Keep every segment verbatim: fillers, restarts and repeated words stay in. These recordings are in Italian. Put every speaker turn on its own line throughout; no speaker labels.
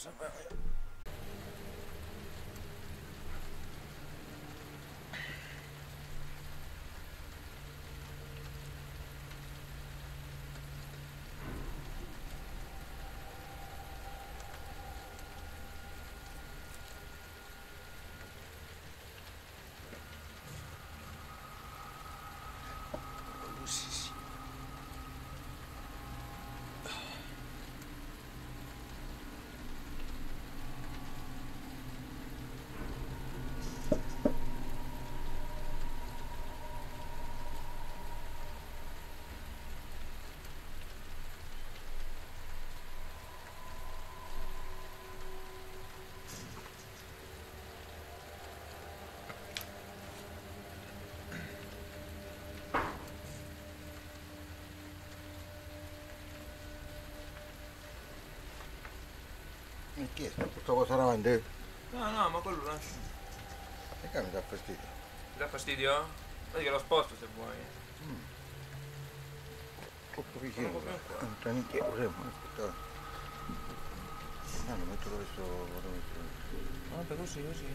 Che è questa cosa davanti?
No, no, ma quello lascia.
Perché mi dà fastidio?
Ti dà fastidio? Vedi che lo sposto se vuoi.
Mm. Troppo vicino.
Non lo può
Non c'è niente, aspetta. No, lo metto dove sto. Dove sto.
Vabbè, così, così.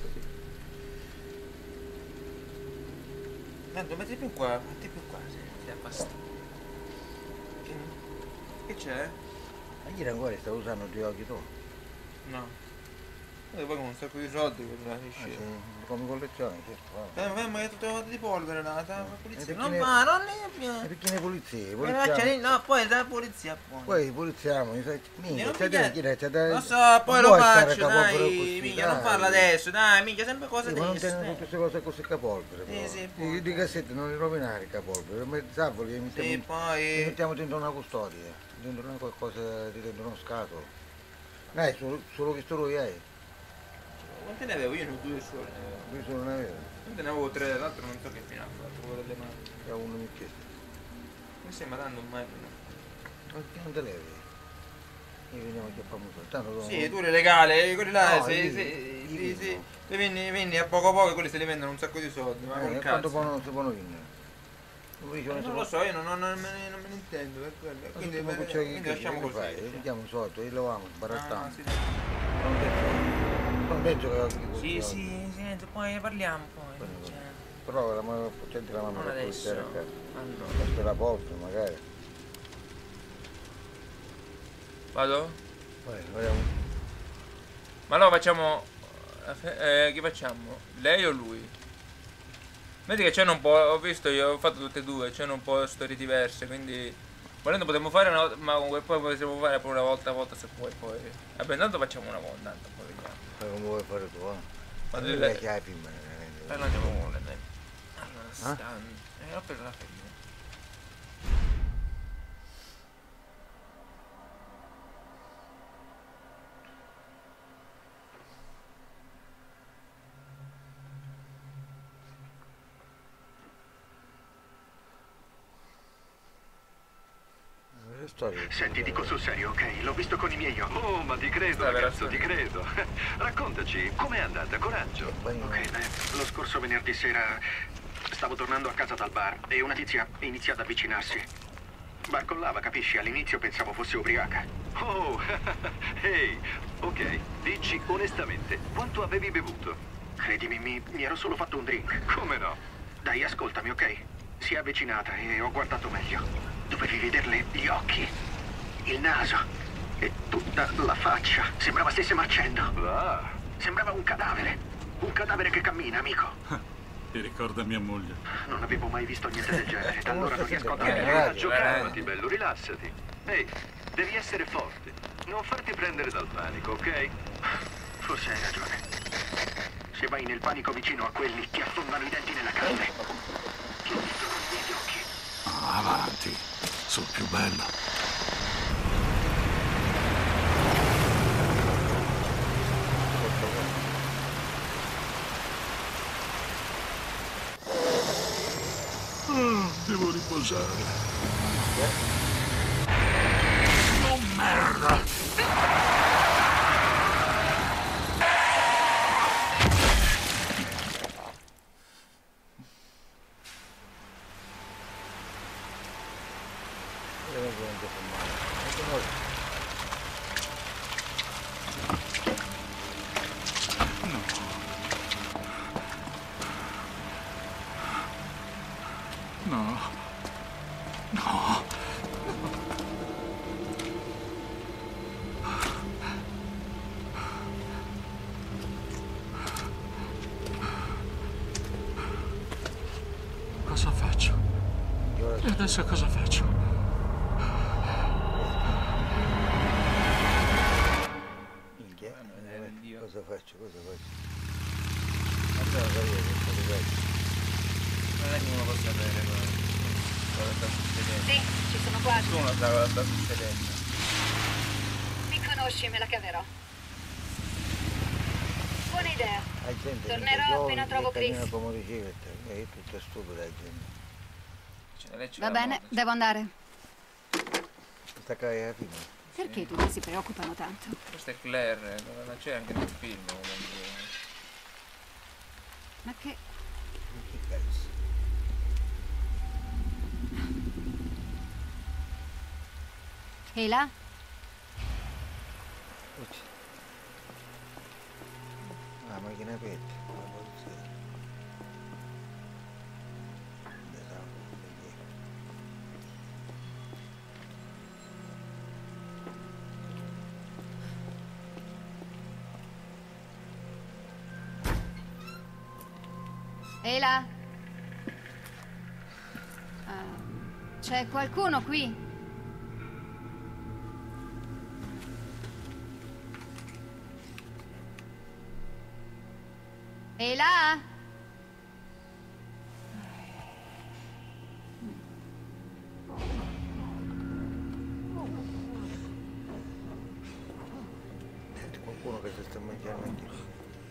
Tanto metti più qua, metti più qua, se ti dà fastidio. Che, che c'è?
Ma ieri ancora stavo usando due occhi tu?
No. E poi con un sacco di soldi per la
Ah,
piscina.
sì, come collezione, certo.
Eh, ma hai tutte le volte di polvere là, la polizia.
E
Non
perché ne-
va, non ne
E
più.
perché ne polizie?
Eh,
Poliziamo.
No, poi la polizia poi.
Poi poliziamo, mi sai. Minchia,
non
c'è
pigliare-
da chiedere, c'è da.
Lo so, poi
non
lo
puoi stare
faccio,
capolvere
dai,
così,
minchia, non
dai.
parla adesso, dai, minchia, sempre cose
Sì, ma non
adesso.
tenere tutte queste cose così capolvere.
Sì,
però.
sì,
I,
poi.
i cassetti non li rovinare i capolvere, ma salvo li mettiamo,
Sì,
li
poi.
mettiamo dentro una custodia, dentro una qualcosa di dentro uno scatolo. Dai, solo, solo che sto lui hai.
Quante ne avevo? Io ne ho due soli.
Io solo ne avevo.
Quante ne avevo tre, l'altro non so che fine ha fatto, quello delle mani.
E uno mi ha chiesto.
Mi sembra dando un mai prima.
Ma perché non te levi? Io veniamo qui a famoso. Tanto
Sì, tu le legale, quelli là,
No,
se,
io-
se,
io
sì,
vendo.
sì, le vendi, vendi a poco a poco e quelli se li vendono un sacco di soldi, ma
Eh,
col
e
cazzo.
quanto poi non si può vincere? Lui dice,
Eh, non lo so, io non, non, non me, ne, non me ne intendo per quello. Quindi,
ma
per-
che
quindi lasciamo
che
così.
fai?
sì.
Vediamo sotto, e lavamo,
Ah,
sbarattiamo.
sì,
Non detto, non detto che oggi così
sì,
oggi.
sì, senti, poi parliamo poi.
Quello,
non c'è-
Però la mamma, senti la mamma
Non
la
adesso.
polizia a casa.
Allora.
Questo la porta magari.
Vado?
Vai, vediamo.
Ma no, facciamo... Eh, chi facciamo? Lei o lui? Vedi che c'hanno un po'... Ho visto io, ho fatto tutte e due, c'hanno un po' storie diverse, quindi... Volendo potremmo fare una volta, ma comunque poi possiamo fare pure una volta a volta se vuoi poi... Vabbè, intanto facciamo una volta, intanto poi vediamo.
Fai come vuoi fare tu, eh.
Ma
Ma
tu-
lei che hai prima.
Poi la andiamo con le dai. Allora, sta... Eh, ho preso la femmina.
Senti, dico sul serio, ok? L'ho visto con i miei occhi.
Oh, ma ti credo,
Questa è la
ragazzo, ti
storia.
credo. Raccontaci, com'è andata? Coraggio.
Ok, beh, lo scorso venerdì sera stavo tornando a casa dal bar e una tizia è iniziata ad avvicinarsi. Barcollava, capisci? All'inizio pensavo fosse ubriaca.
Oh, ehi, ok, dici onestamente, quanto avevi bevuto?
Credimi, mi, mi ero solo fatto un drink.
Come no?
Dai, ascoltami, ok? Si è avvicinata e ho guardato meglio. Dovevi vederle gli occhi, il naso e tutta la faccia. Sembrava stesse marcendo.
Ah,
Sembrava un cadavere. Un cadavere che cammina, amico.
Ti ricorda mia moglie.
Non avevo mai visto niente del genere. Da allora non riesco a
Eh,
dormire.
eh,
Coraggio,
eh.
calmati, bello, rilassati. Ehi, devi essere forte. Non farti prendere dal panico, ok?
Forse hai ragione. Se vai nel panico vicino a quelli che affondano i denti nella carne. Ti ho visto con i miei occhi.
Ah, avanti, sono più bello. Ah, devo riposare. Oh, merda!
Io non so fumare.
No. No. Cosa faccio? E adesso cosa faccio?
Minchia,
Eh, Dio.
cosa faccio? Cosa faccio? Andiamo a vedere cosa faccio.
Non è che uno possa sapere cosa, cosa sta succedendo.
Sì, ci sono quasi.
Nessuno sa cosa sta succedendo.
Mi conosci, me la caverò. Buona idea.
La gente
Tornerò
che
appena trovo
che cammina
Chris.
come ricevetta, è tutta stupida la gente.
Cioè, lei ce
Va
l'ha
bene,
modo,
devo andare.
Sta cagata alla fine.
Perché tutti si preoccupano tanto?
Questa è Claire, non c'è anche nel film comunque.
Ma che...
Che cazzo?
E là?
Ucci. Ah, macchina aperta. La polizia. Esatto, perché...
E là? Ah, c'è qualcuno qui? E là?
Senti qualcuno che si sta mangiando anche lì.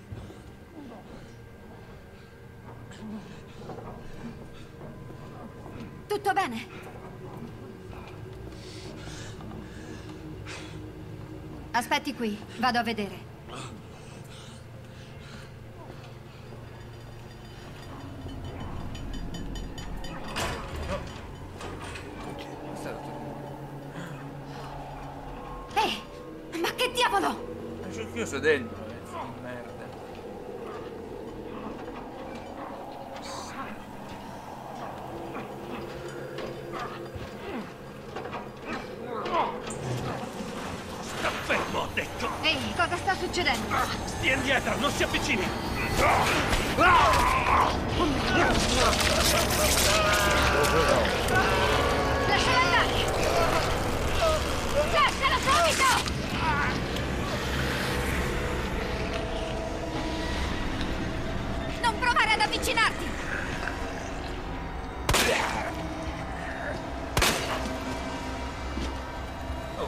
Tutto bene? Aspetti qui, vado a vedere.
È stato tutto.
Ehi, ma che diavolo?
Ma c'è chiuso dentro, pezzo di merda.
Sta fermo, ho detto!
Ehi, cosa sta succedendo?
Stia indietro, non si avvicini!
Lascialo andare! Lascialo subito! Non provare ad avvicinarti!
Oh,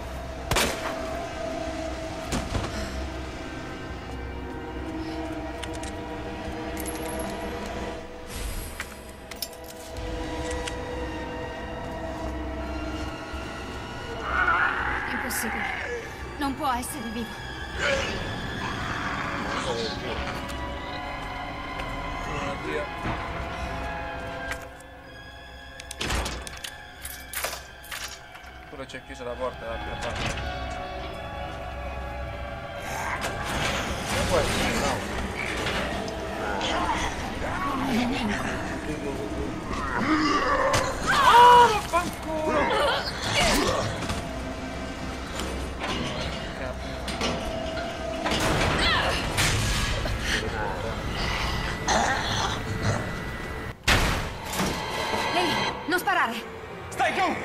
Impossibile. Non può essere vivo.
oddio. Quello c'è chiusa la porta dall'altra parte.
Ma guarda, no.
Oh, fanculo!
Ehi, non sparare!
Stai giù!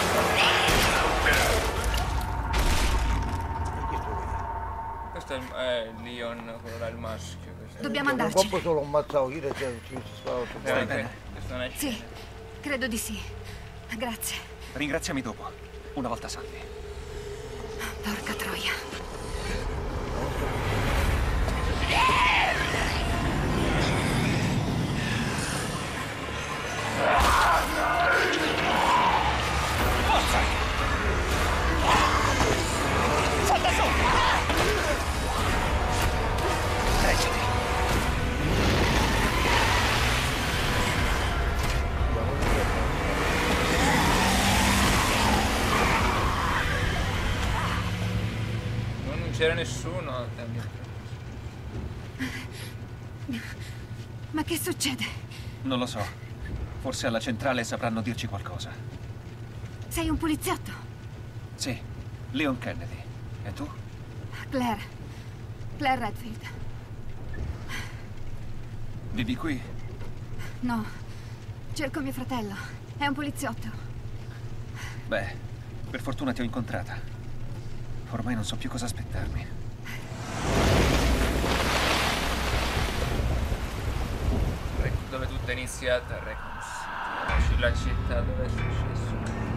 Questo è il, è il Leon, quello là, il maschio. Questo.
Dobbiamo
Un
andarci.
po' solo un mazzato, io ci ci stavo
Eh,
tutto
que- questa è una
Sì,
scena.
credo di sì. Grazie.
Ringraziami dopo, una volta salvi.
Porca troia.
Salta su! Reggiti!
Non c'era nessuno.
Ma che succede?
Non lo so. Forse alla centrale sapranno dirci qualcosa.
Sei un poliziotto?
Sì, Leon Kennedy. E tu?
Claire. Claire Redfield.
Vivi qui?
No. Cerco mio fratello. È un poliziotto.
Beh, per fortuna ti ho incontrata. Ormai non so più cosa aspettarmi.
Dove tutto è iniziato a Raccoon City, la città dove è successo.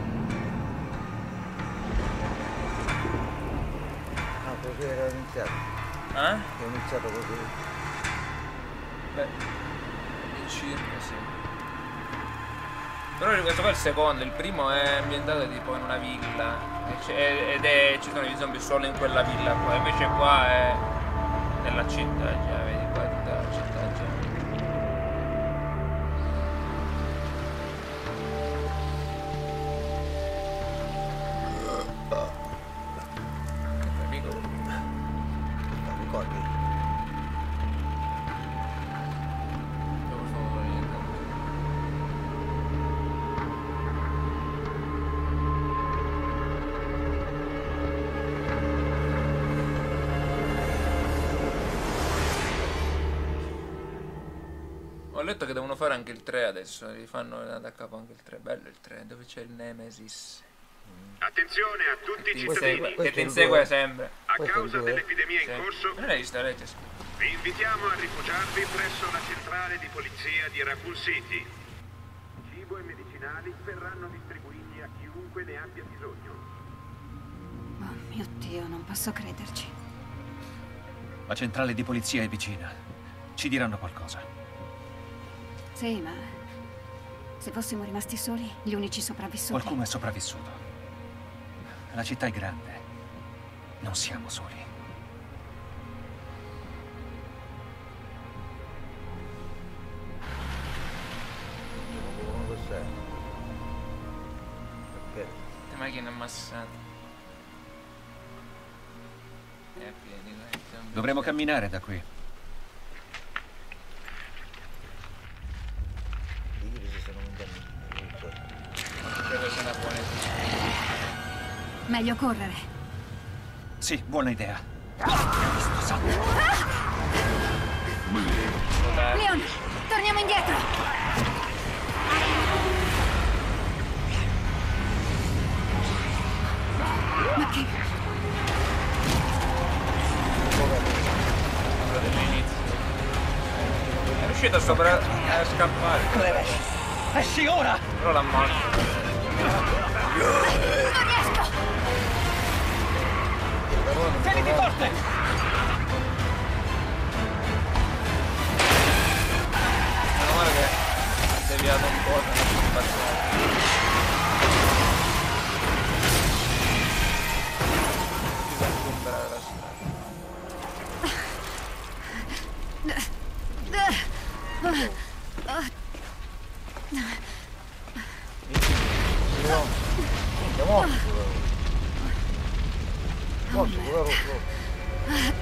Ah, così era iniziato.
Eh?
È iniziato così.
Beh, in circa sì. Però questo qua è il secondo, il primo è ambientato tipo in una villa ed è, ci sono i zombie solo in quella villa qua, invece qua è nella città già, vedi qua è tutta la città già. Amico,
Non ricordi?
dove sono niente. Ho letto che devono fare anche il tre adesso, rifanno da capo anche il tre, bello il tre, dove c'è il Nemesis.
Attenzione a tutti i
Ti
cittadini.
insegue, che
questo
ti
è il
insegue
due.
sempre.
A
Questo è il
causa
due.
dell'epidemia
Sì.
in corso,
Non l'hai visto, Regis?
vi invitiamo a rifugiarvi presso la centrale di polizia di Raccoon City. Cibo e medicinali verranno distribuiti a chiunque ne abbia bisogno.
Oh mio Dio, non posso crederci.
La centrale di polizia è vicina. Ci diranno qualcosa.
Sì, ma se fossimo rimasti soli, gli unici sopravvissuti.
Qualcuno è sopravvissuto. La città è grande. Non siamo soli.
Come cos'è? Perché?
Le macchine ammassate. E a piedi, dai, zombie.
Dovremo camminare da qui.
Digli se sono venuti a
Credo sia una buona idea.
Meglio correre.
Sì, buona idea. Sto sangue.
Leon, torniamo indietro. Ma che...
Quello dell'inizio. È riuscito a, sopra... a scappare.
Esci ora!
Però l'ha morto.
Non riesco!
Tieniti forte!
Meno male che ha deviato un po' da passare. Bisogna sgomberare la strada.
Minchia, morto quello. Morto quello rosso.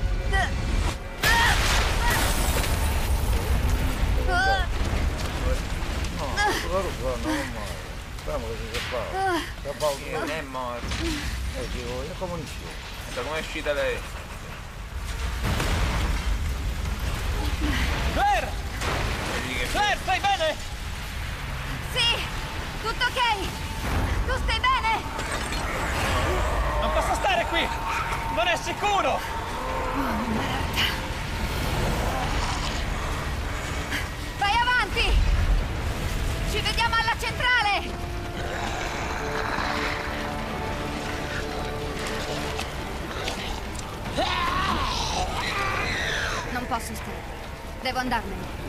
No, quello rosso non è male. Speriamo che si scappava. Scappava
Sì, non è morto.
Eh, dico, è come un ciò.
Da come è uscita lei?
Claire!
Vedi che
Claire, stai bene?
Sì! Tutto ok! Tu stai bene?
Non posso stare qui! Non è sicuro!
Oh, merda. Vai avanti! Ci vediamo alla centrale! Non posso stare qui. Devo andarmene.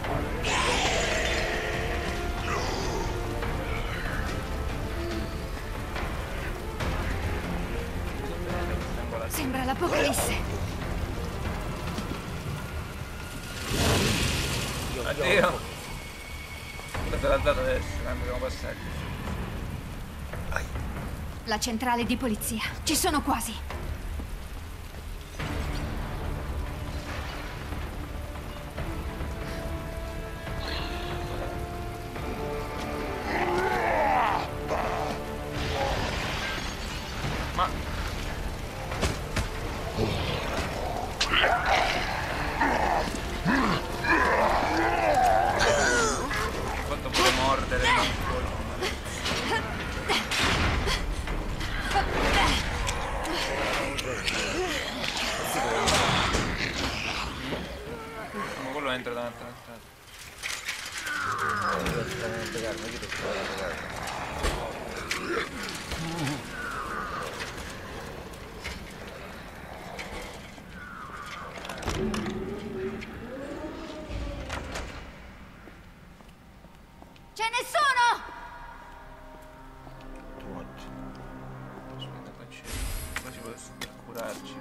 Sembra l'apocalisse.
Addio. Questo è l'alzato adesso, ne dobbiamo passare.
La centrale di polizia. Ci sono quasi. C'è nessuno!
Aspetta, qua c'è. Qua ci può curarci.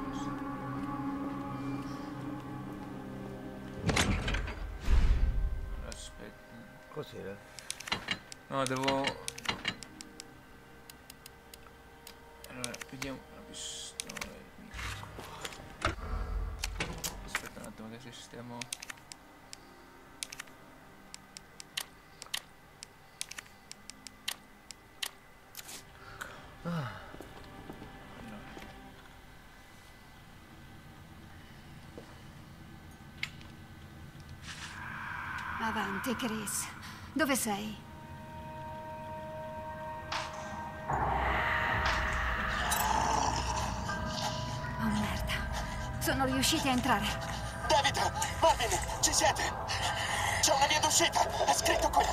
Aspetta.
Cos'era?
No, devo... Allora, vediamo la pistola. Aspetta un attimo che sistemo...
Ah.
Avanti, Chris. Dove sei? Oh, merda. Sono riusciti a entrare.
David, Marvin, ci siete? C'è una via d'uscita, è scritto qui.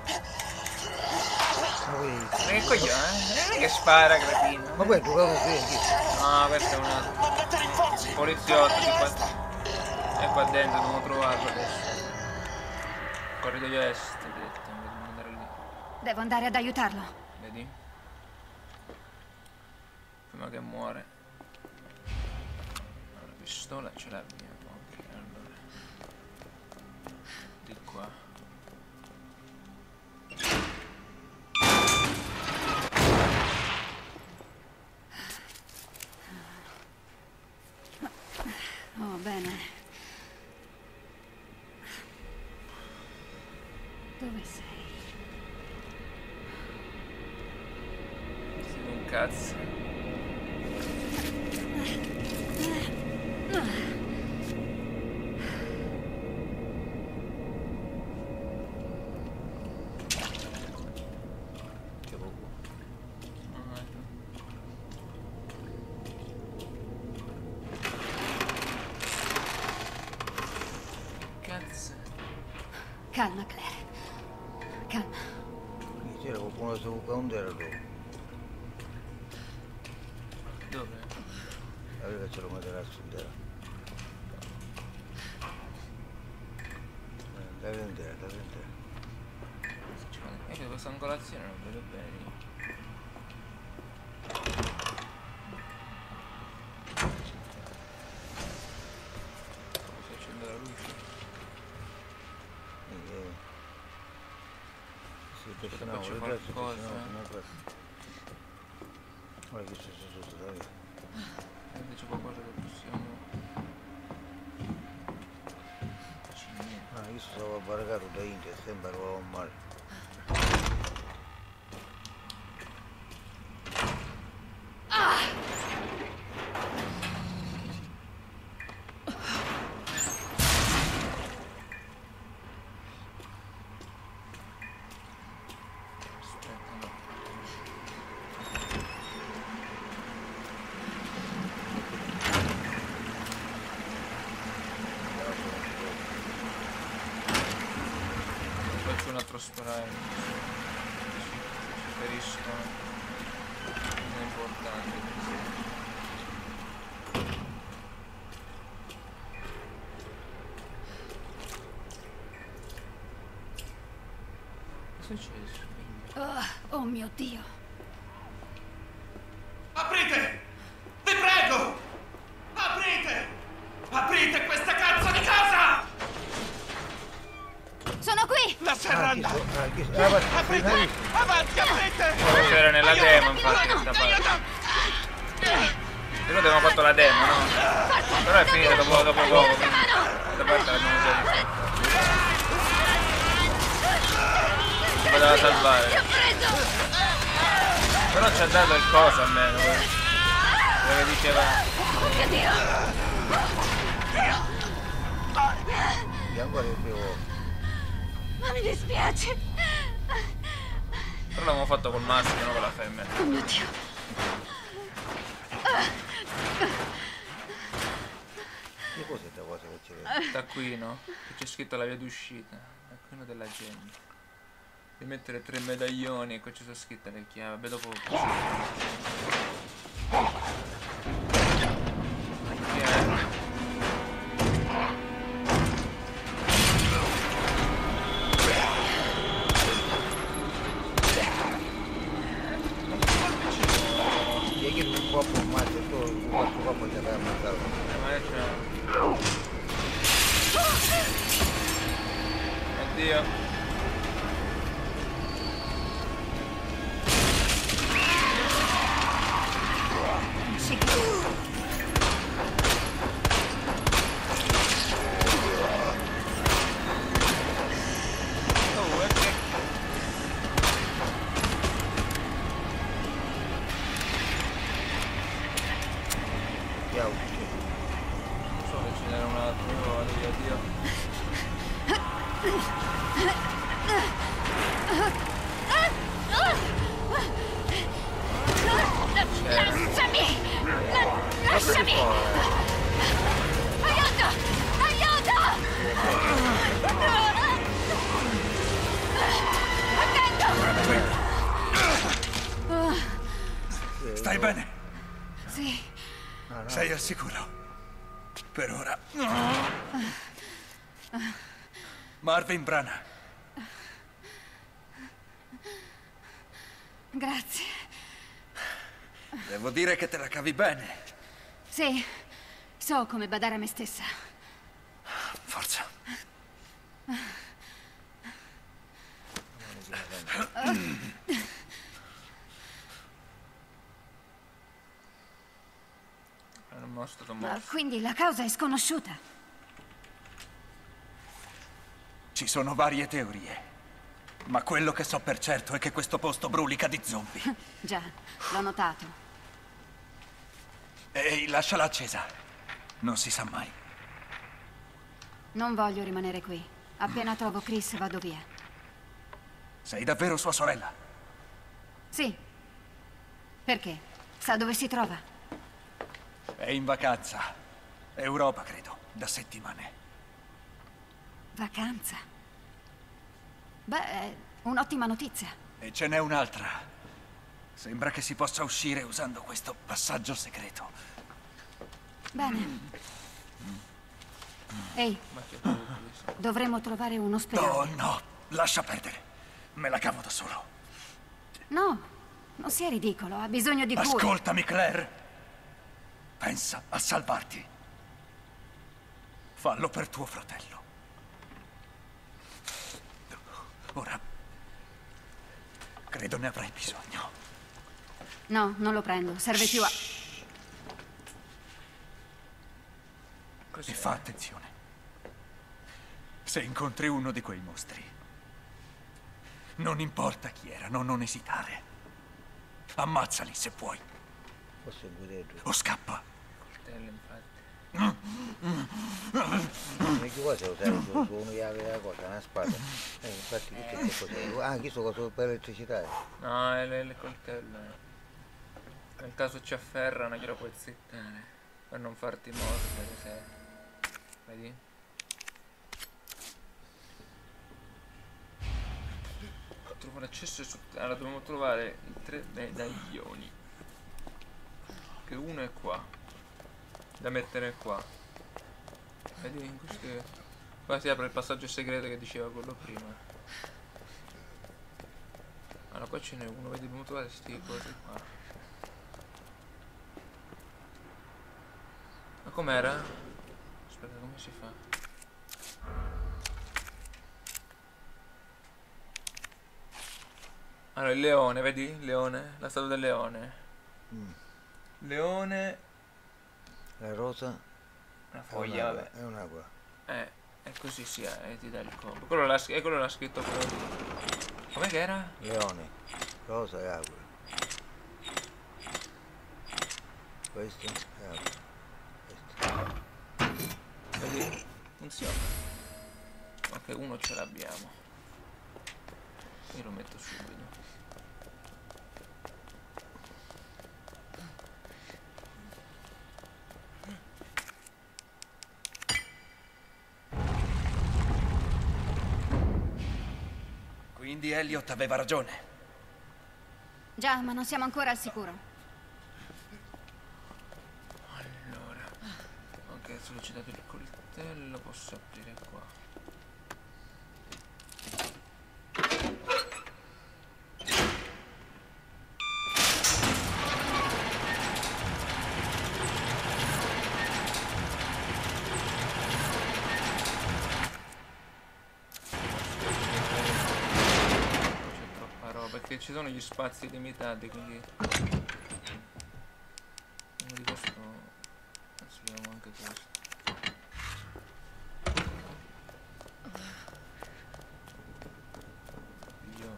Ma poi...
Ma che coglione, eh? Non è che spara, cretino.
Ma poi giocavo qui.
No, questo è un altro.
Mandate rinforzi.
Poliziotto,
Alla
qua...
destra.
è qua dentro, dobbiamo trovarlo adesso. Corridoio est, detto, dobbiamo andare lì.
Devo andare ad aiutarlo.
Vedi? Prima che muore. Allora, la pistola ce l'abbiamo. Ok, allora. Di qua.
Oh, bene. Dove sei?
Sei un cazzo. Che poco. Cazzo.
Calma, Claire. Calma.
Qui c'era qualcuno che stava bucando, era tu.
Dove?
Allora c'era una terrazza intera. Dai intera, dai intera.
È che questa angolazione non vedo bene. Si accende la luce.
Eh, sì,
Aspetta,
no,
faccio
le terrazze,
qualcosa.
no, no, questo. Guarda che c'è sotto da lì.
Quindi c'è qualcosa che possiamo... C'è niente.
Ah, io stavo barricato da India, sembra che avevo male.
Aspetta, no. Faccio un altro sparare. Ci feriscono. Non è importante. Cosa è successo?
Oh, oh mio Dio.
Aprite! Vi prego! Aprite! Aprite questa cazzo di casa!
Sono qui!
La serranda!
Ah, chi so- ah, guarda,
Aprite!
dai.
Avanti, aprite!
Questo era nella demo, infatti, questa parte. Però abbiamo fatto la demo, no? Però è finita dopo, dopo poco. Questa parte l'abbiamo già vista. Si poteva salvare. Però ci ha dato il coso almeno. Quello che diceva.
Andiamo a ripetere.
Ma mi dispiace.
Però l'abbiamo fatto col maschio, non con la femmina.
Oh mio Dio.
Che cos'è questa cosa che c'è?
Da qui, no? Che c'è scritto la via d'uscita. Da qui pieno della gente. Devi mettere tre medaglioni e qua ci sono scritte le chiavi. Vabbè, dopo... Che è?
E che un po' formato, tu quattro coppie ti avrai ammazzato.
Eh, ma c'è... Oddio.
Stai bene?
Sì.
Sei al sicuro? Per ora. Marvin Branagh.
Grazie.
Devo dire che te la cavi bene.
Sì, so come badare a me stessa.
Forza.
Non stato
Ma
morto.
quindi la causa è sconosciuta?
Ci sono varie teorie, ma quello che so per certo è che questo posto brulica di zombie.
Già, l'ho notato.
Ehi, lasciala accesa. Non si sa mai.
Non voglio rimanere qui. Appena trovo Chris vado via.
Sei davvero sua sorella?
Sì. Perché? Sa dove si trova?
È in vacanza. Europa, credo, da settimane.
Vacanza? Beh, è un'ottima notizia.
E ce n'è un'altra. Sembra che si possa uscire usando questo passaggio segreto.
Bene. Ehi, dovremmo trovare un ospedale.
No, no, lascia perdere. Me la cavo da solo.
No, non sia ridicolo, ha bisogno di cura.
Ascoltami, Claire. Pensa a salvarti. Fallo per tuo fratello. Ora, credo ne avrai bisogno.
No, non lo prendo, serve più a...
E fa attenzione. Se incontri uno di quei mostri, non importa chi era, no, non esitare. Ammazzali se puoi.
Forse un guidello.
O scappa.
Coltello, infatti.
E che cosa usare su, su uno che aveva la cosa, una spada? Eh, infatti che c'è cosa? Ah, chi so cosa per elettricità?
No, è il coltello. Nel caso ci afferrano glielo puoi zittare. Per non farti mordere, se... Vedi? Trovo l'accesso su... Allora dobbiamo trovare i tre medaglioni. Che uno è qua. Da mettere qua. Vedi in queste... Qua si apre il passaggio segreto che diceva quello prima. Allora qua ce n'è uno, vedi, dobbiamo trovare queste cose qua. Ma com'era? Aspetta, come si fa? Allora il leone, vedi? Il leone, la statua del leone.
Mm.
Leone.
La rosa
Una
è
foglia,
un'aquila,
vabbè.
è un'aquila.
Eh, e così si ha, e ti dà il combo. Quello l'ha e quello l'ha scritto quello. Com'è che era?
Leone, rosa e aquila. Questo è aquila. Questo.
Vedi? Funziona. Ok, uno ce l'abbiamo. Io lo metto subito.
Quindi Elliot aveva ragione.
Già, ma non siamo ancora al sicuro.
Allora, ok, ho sollecitato il coltello, posso aprire qua. Perché ci sono gli spazi limitati, quindi uno di questo, anzi vediamo anche questo. Io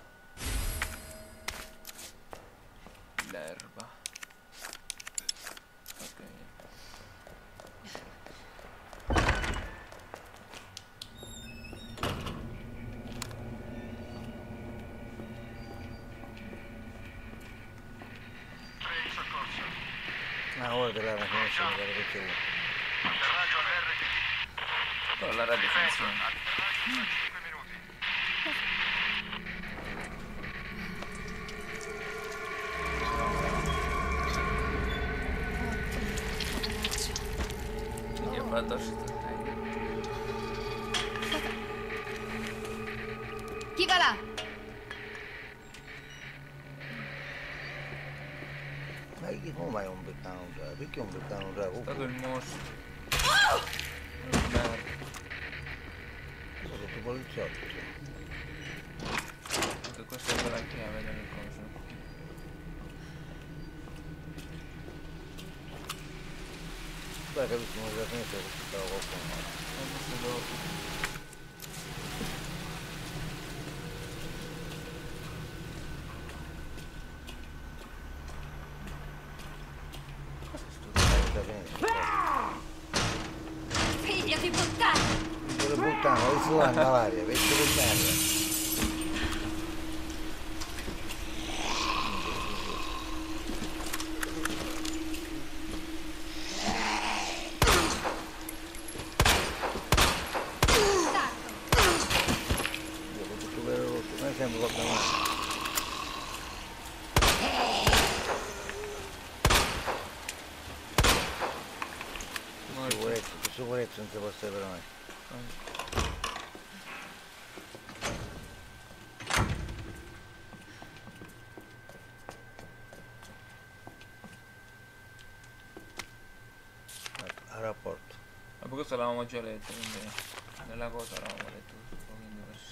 l'erba, ok.
Una volta la conosce, mi pare che c'è uno.
Atterraggio all'R T T.
Però la radio funziona.
Atterraggio in cinque minuti.
Quindi è fatto sta-
Chi va là?
Ma chi come mai un beccano già? Perché un beccano già?
è stato il mostro.
Sono tutti poliziotti.
Anche questa è la chiave delle cose.
Guarda, capisco che la finestra che stava qualcuno.
E questo dopo.
Questa finestra.
Figlio di puttana!
Dove buttano? Dove si va all'aria? Vecchio di merda. Noi siamo qua davanti. Sicurezza, più sicurezza non si può stare per noi. Ecco, a rapporto.
Ma questo l'avevamo già letto, quindi nella cosa l'avevamo letto tutto, quindi versi.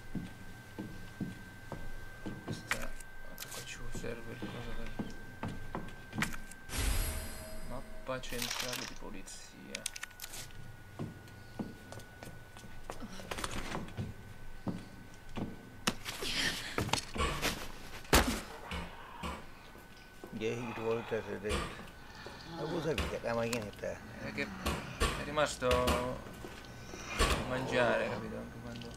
Questa, anche qua ci serve il coso per mappa centrale di polizia.
Ieri tu vuoi essere detto. Ma cosa vedi? La macchinetta?
È che è rimasto a mangiare, capito? Anche quando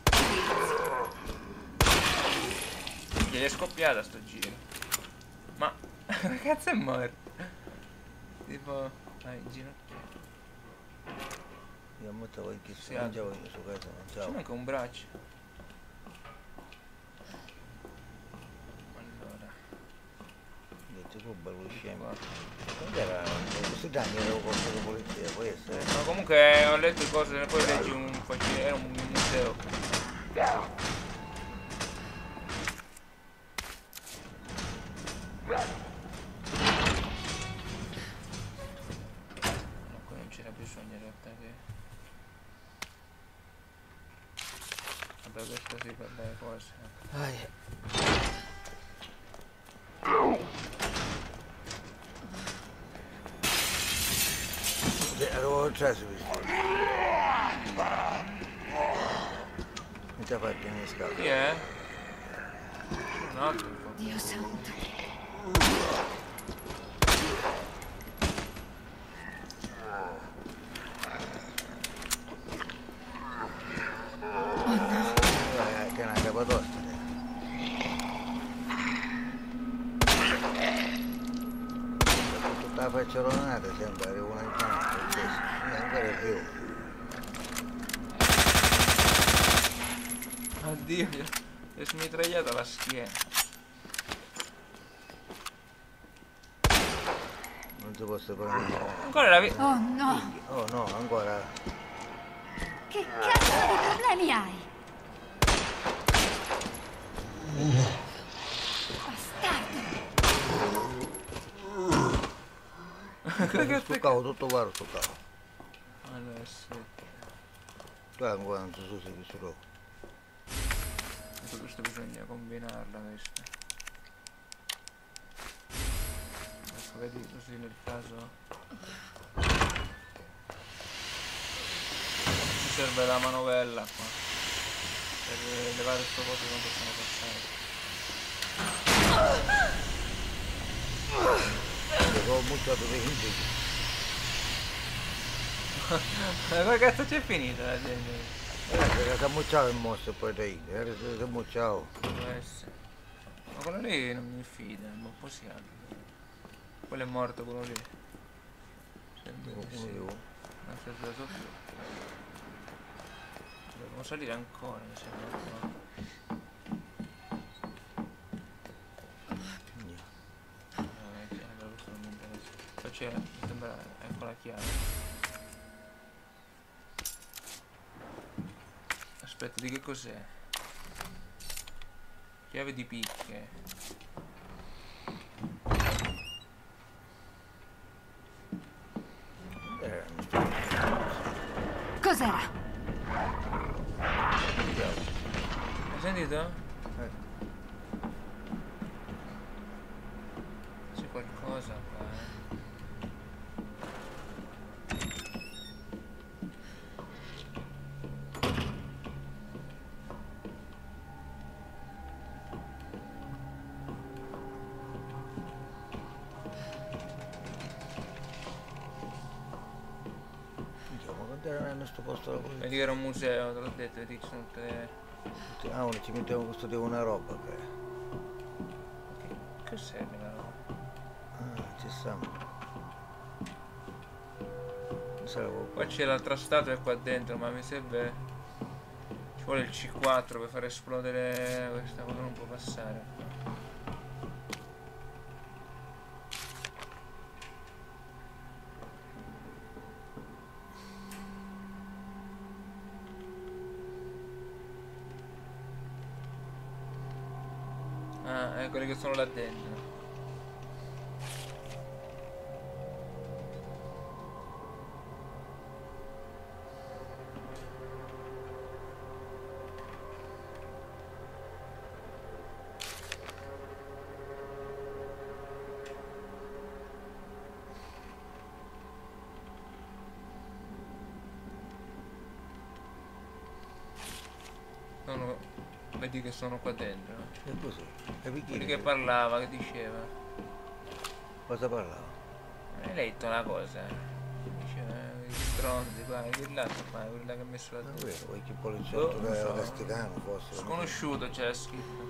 gli è scoppiata sto giro. Ma che cazzo è morto? Tipo, dai, in ginocchio.
Io molto voglio che si
Sì,
mangiavo io su questo, non
C'è
so.
anche un braccio. Allora,
Detto tu bello scemo.
qua.
Quando era? Questi danni ero corso di polizia, può essere?
No, comunque ho letto cose, poi leggi un facile, era un museo. No, qui non c'era bisogno in realtà che... Vabbè, questo sì per le cose.
Ah, ero oltre su questo. Mi ti ha fatto in scala.
Chi è? Un altro un po'.
Dio santo.
Eh, che è una capatosta. Tutta la faccia rovinata sembra che una incanto, ancora più.
Addio, è smitragliata la schiena.
Non si può separare.
Ancora la vita.
Oh no!
Oh no, ancora.
Che cazzo di problemi hai? Bastardo!
Sto cavo, tutto guardo sto cavo.
Allora, sì.
Tu hai ancora non so se questo roba.
Questo bisogna combinarla questa. Ecco, vedi così nel caso. Ci serve la manovella qua. Per levare questo coso che non possono passare.
Ho buttato dentro.
Ma come cazzo c'è finita la gente?
Eh, si è mucciato il mostro e poi dai, eh, si è mucciato.
Può essere. Ma quello lì non mi fida, ma possiamo. Quello è morto, quello lì. Sembra di sì. Non si è alzato più. Dobbiamo salire ancora, mi sembra. Poi c'è, mi sembra, ecco la chiave. Aspetta, di che cos'è? Chiave di picche.
Eh,
Cos'era?
Hai sentito?
eh.
C'è qualcosa qua, eh.
In questo posto la polizia.
Vedi che era un museo, te l'ho detto, vedi che sono tutte le...
Ah, uno ci mettiamo questo di una roba che.
Che, che serve la roba?
Ah, ci siamo. Serve
Poi c'è l'altra statua qua dentro, ma mi serve... Ci vuole il C quattro per far esplodere questa cosa, non può passare. Ah, eh, quelli che sono là dentro. Sono... Vedi che sono qua dentro.
E così? E
Quelli che parlava, che diceva.
Cosa parlava?
Hai letto la cosa? Diceva, gli stronzi qua, di là, qua, quelli là che ha messo la
Ma
testa.
vero, qualche poliziotto
Oh, non
che era
so.
casticano forse.
Sconosciuto c'era scritto.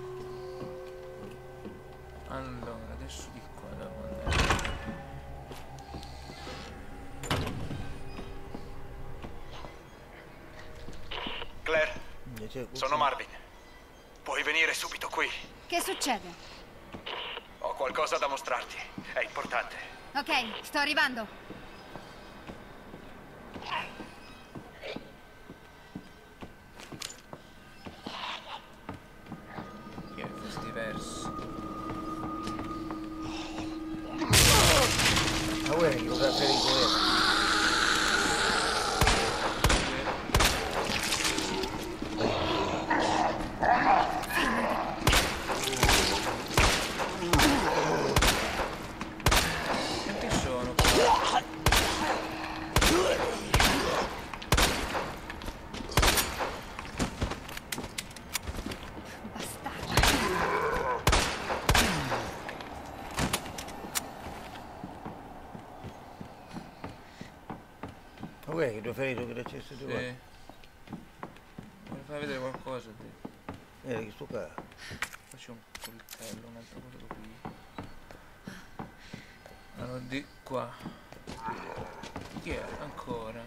Allora, adesso di qua devo andare.
Claire,
Invece,
sono Marvin. Puoi venire subito qui.
Che succede?
Ho qualcosa da mostrarti. È importante.
Ok, sto arrivando.
Che è questi versi.
Ma vuoi che cosa sei di
Quanti sono qua?
Ma vuoi che ti ho ferito che l'accesso di qua?
Sì. Vuoi far vedere qualcosa? Te?
Eh, che sto qua.
Faccio un coltello, un'altra cosa qui. Allora di qua. Chi è? Ancora?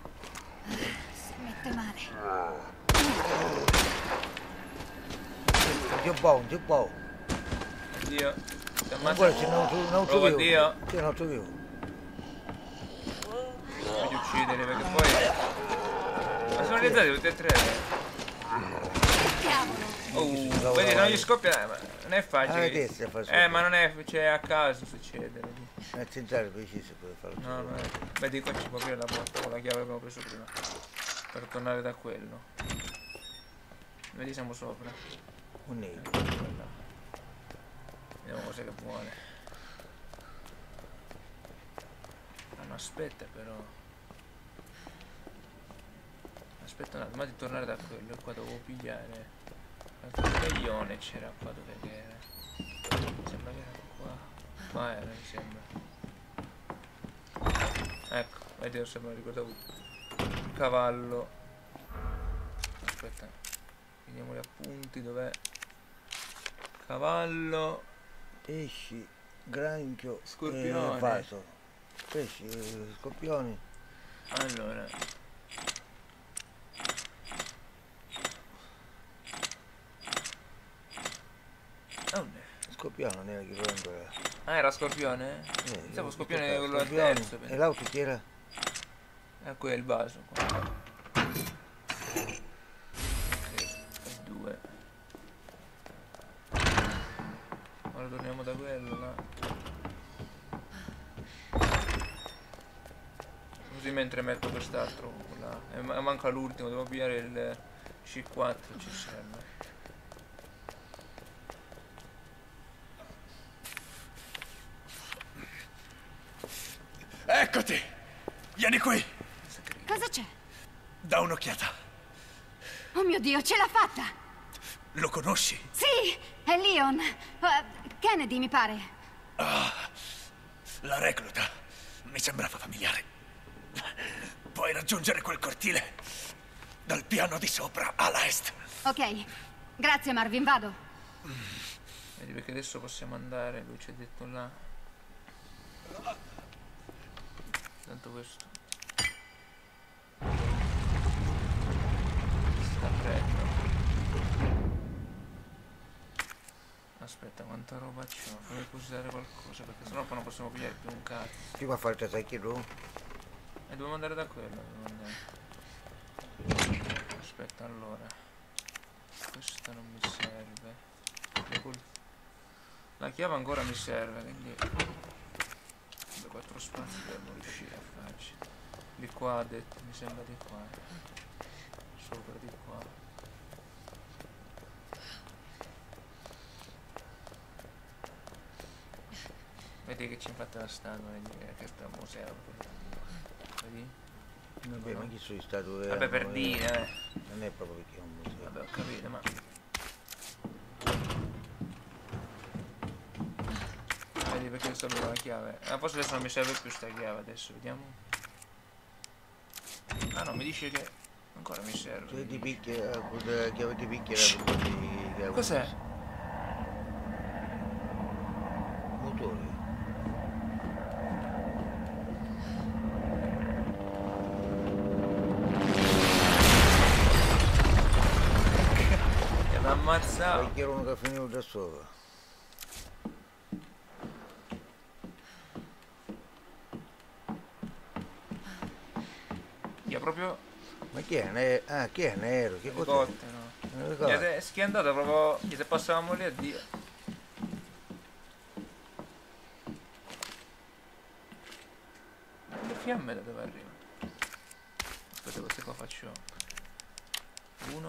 Si mette male.
più buono, più buono.
Dio. Ti
Ma guarda,
ammazza.
se non, non
Prova
trovo
Dio.
Sì, non trovo io.
Devi uccidere perché poi. Ma sono realizzati tutti e tre. Oh, vedi, non gli scoppia. Ma non è facile.
Ah, testa fa
Eh, ma non è. Cioè, a caso succede. Vedi.
A tentare preciso per farlo.
No, no, è. Vedi, qua ci può aprire la porta con la chiave che abbiamo preso prima. Per tornare da quello. Vedi, siamo sopra.
Un nero.
Vediamo cosa che vuole. Ah, no, aspetta però. Aspetta un attimo, ma di tornare da quello. E qua dovevo pigliare l'altro medaglione. C'era qua dove che era. Mi sembra che era qua. Qua era, mi sembra. Ecco, vedi, se me lo ricordavo. Cavallo. Aspetta. Vediamo gli appunti, dov'è? Cavallo.
Pesci, granchio,
Scorpione.
e vaso. Pesci, scorpioni.
Allora. Oh, no.
Scorpione non era che prendere.
Ah, era Scorpione?
Eh,
Pensavo
io-
Scorpione
io-
quello al
Scorpione.
terzo.
E l'auto chi era?
Eh, qui è il vaso. Qua. Ok, e due. Ora torniamo da quello là. Così mentre metto quest'altro là. E ma- manca l'ultimo, devo pigliare il C quattro, ci serve.
Eccoti! Vieni qui!
Cosa c'è?
Da un'occhiata.
Oh mio Dio, ce l'ha fatta!
Lo conosci?
Sì, è Leon. Eh, Kennedy, mi pare.
La recluta. Mi sembrava familiare. Puoi raggiungere quel cortile dal piano di sopra, alla est.
Ok, grazie Marvin, vado.
Vedi, perché adesso possiamo andare, lui ci ha detto là. Tanto questo sta freddo. Aspetta, quanta roba c'ho? Fammi usare qualcosa, perché sennò poi non possiamo pigliare più un cazzo.
Ti va a fare il sacchino?
E dobbiamo andare da quello, dobbiamo andare. Aspetta, allora. Questa non mi serve. Le col- La chiave ancora mi serve, quindi due quattro spazi dobbiamo riuscire a farci. Di qua ha detto, mi sembra di qua. Sopra di qua. Vedi che ci infatti la statua, vedi che è il museo. Vedi?
Vabbè, ma chi sono stato?
Vabbè, per dire, eh.
Non è proprio perché è un museo.
Vabbè, ho capito, ma... Vedi perché sto aprendo la chiave. Ah, forse adesso non mi serve più sta chiave, adesso vediamo. Ah no, mi dice che ancora mi serve.
Cioè ti picchia, la chiave ti picchia la
Cos'è?
Motore.
Che l'ha ammazzato.
Perché era uno che finiva da sopra.
Io proprio...
Ma chi è? Ne- Ah, chi è nero? Che cos'è?
Elicottero.
Non
Gli
ricordo.
è schiantato proprio... Gli se passavamo lì, addio. Le fiamme da dove arrivano? Aspetta, queste qua faccio... Uno.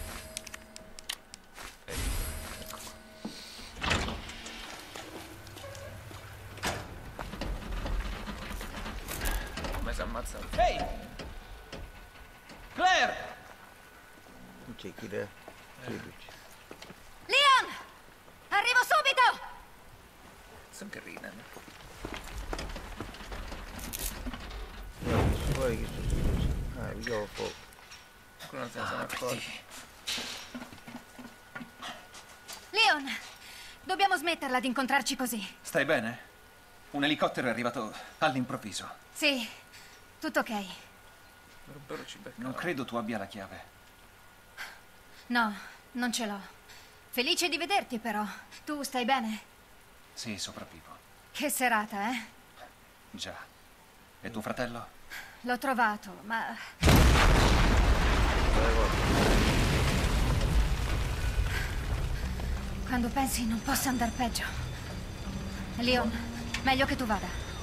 E due. Ecco qua. Come si è ammazzato?
Ehi! Claire!
Non c'è chi è? Sì, Luci.
Leon! Arrivo subito!
Sono che ridano.
No, poi che sto scusa. Ah, io ho poco.
Quello non se ne sono accorti.
Leon, dobbiamo smetterla di incontrarci così.
Stai bene? Un elicottero è arrivato all'improvviso.
Sì, tutto ok.
Però ci beccava.
Non credo tu abbia la chiave.
No, non ce l'ho. Felice di vederti, però. Tu stai bene?
Sì, sopravvivo.
Che serata, eh?
Già. E tuo fratello?
L'ho trovato, ma... Quando pensi non possa andar peggio. Leon, meglio che tu vada.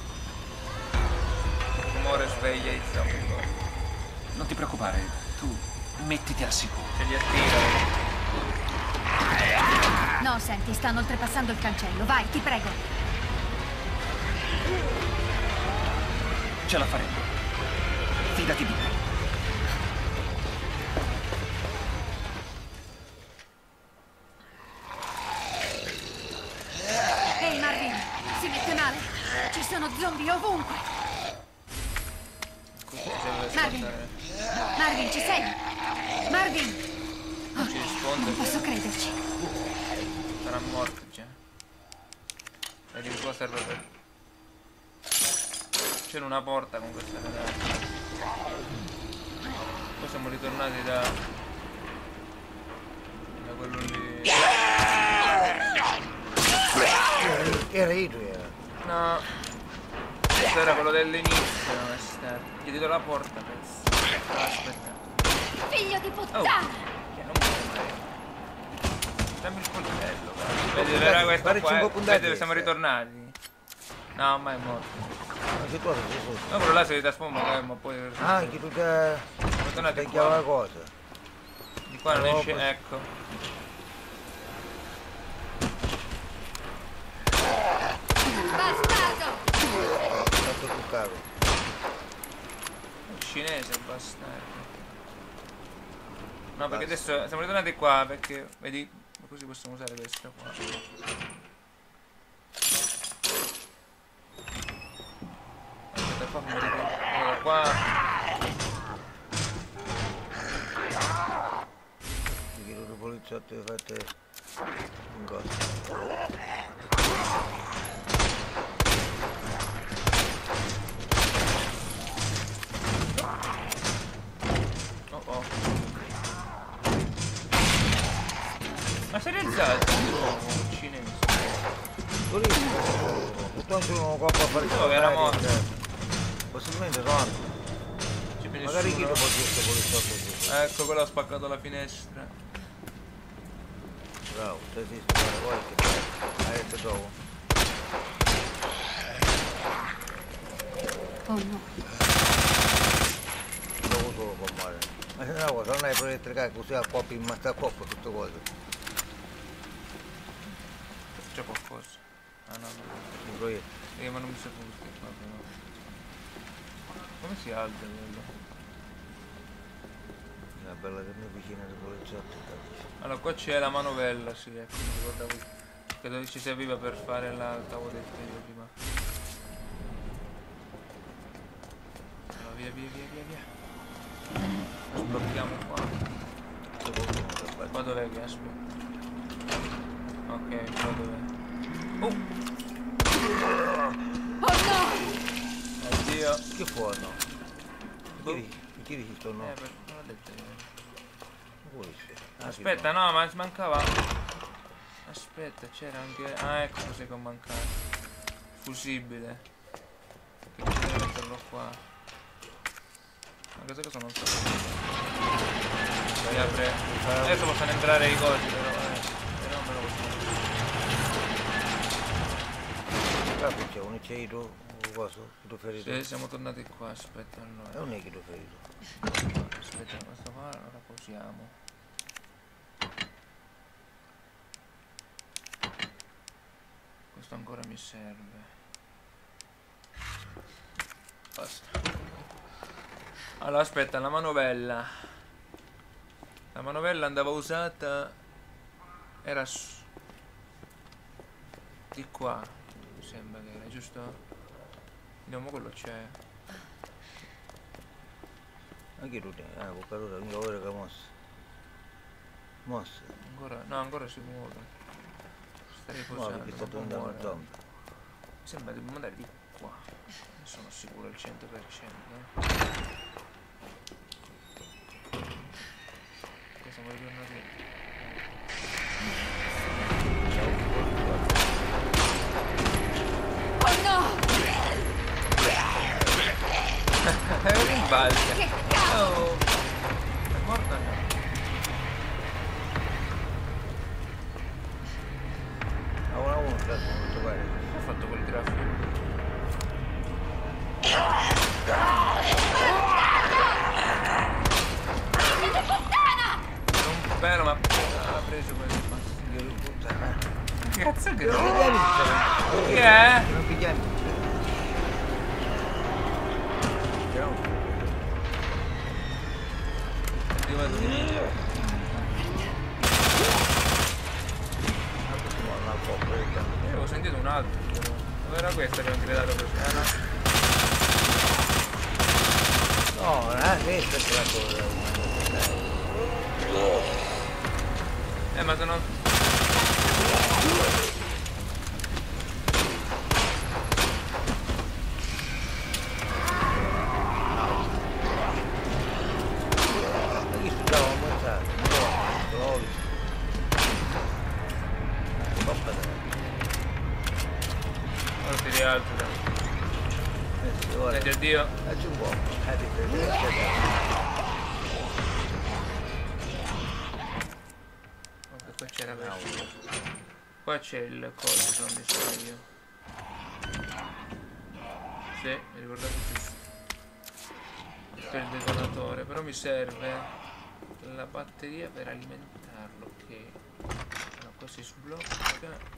Rumore sveglia i zombie.
Non ti preoccupare, tu mettiti al sicuro.
Ce li attira.
No, senti, stanno oltrepassando il cancello. Vai, ti prego.
Ce la faremo. Fidati di me.
Ehi, Marvin, si mette male. Ci sono zombie ovunque. Marvin, Marvin, ci sei? Marvin!
Non ci risponde.
Non posso crederci.
Sarà morto già. E di qua serve per... C'era una porta con questa cadavere. Poi siamo ritornati da... Da quello lì...
Era Idri, era.
No. Questo era quello dell'inizio, non è stato. Gli dico la porta, pezzo. Ah, aspetta.
Figlio di puttana!
Oh. Che non muore mai. Dammi il coltello, vedi, verrà questo qua, eh. Vedi dove siamo ritornati. No, ma è morto.
Ma che cosa sei sotto?
No, quello là si è trasformato, ma poi...
Ah, anche tu che...
Tornate
Ti chiama la
qua.
cosa.
Di qua non
No,
esce,
poi-
ecco.
Bastardo!
Fatto sul carro.
Un cinese, bastardo. No, perché adesso siamo ritornati qua, perché, vedi, così possiamo usare questo qua. Aspetta, qua come ricordo. Allora, qua...
Ti chiedo due poliziotti che fate un coso.
Oh oh. Ma sei realizzato? Un cinese.
Purtroppo non coppa a fare
Dove era morto?
Possibilmente sono.
C'è più
Magari chi
nessuno.
lo può dire questo poliziotto?
Ecco, quello ha spaccato la finestra.
Bravo, se esiste, guarda che fai. Hai detto dopo.
Oh no.
Dopo solo può muovere. Ma se no, cosa non hai per elettricare così a coppa in massa a coppa tutte cose.
C'è qualcosa. Ah no, no.
Un proiettile.
Eh, ma non mi sa come qua però. Come si alza quello?
Una bella che mi vicina di poliziotti.
Allora qua c'è la manovella, sì, ecco, mi ricordavo che dove ci serviva per fare la tavoletta io prima. Allora via via via via via. Lo sblocchiamo qua. Qua dov'è che aspetta? Ok, qua dov'è? Oh!
Oh no!
Oddio!
Che fuoco?
Boh.
I tiri ci sono.
Eh, per... non l'ho detto io.
Ah,
Aspetta, no, ma mancava. Aspetta, c'era anche. Ah, ecco cos'è che ho mancato. Fusibile. Che bisogna metterlo qua. Ma questa cosa non so. Si apre. Adesso possono entrare i cosi però, eh. Però non me lo posso
fare. Qua c'è un cedo, un coso, che ferito.
Sì, siamo tornati qua, aspetta allora.
È un echido ferito.
Aspetta, questo qua ora posiamo. Questo ancora mi serve. Basta. Allora aspetta, la manovella. La manovella andava usata. Era su... di qua. Mi sembra che era, giusto? Vediamo, quello c'è.
Anche tu, ah, con caduta, un lavoro che mossa. Mossa.
Ancora, no, ancora si muove. Stai
No,
riposando,
perché sta
non può
andando
muovere.
zombie.
Mi sembra di andare di qua. Ne sono sicuro al cento per cento. Eh. Ok, siamo ritornati. ma ha preso questo qua.
Figlio di puttana.
Che cazzo che
Non pigliami.
Che è?
Non pigliami. Andiamo.
Arriva di Io avevo sentito un altro, però. Dove era questo che ho gridato così? Eh no?
No, non è questo che la cosa.
Eh ma se non...
Ma chi stava ammazzando? No, l'ho visto.
Ora ti rialzo, dai. Senti, addio.
Facci un po'. Eh, ti prendi.
Ok, qua c'era questo. Qua c'è il coso, non mi sbaglio. Sì, mi ricordavo giusto. Questo è il detonatore, però mi serve la batteria per alimentarlo, ok. No, qua si sblocca.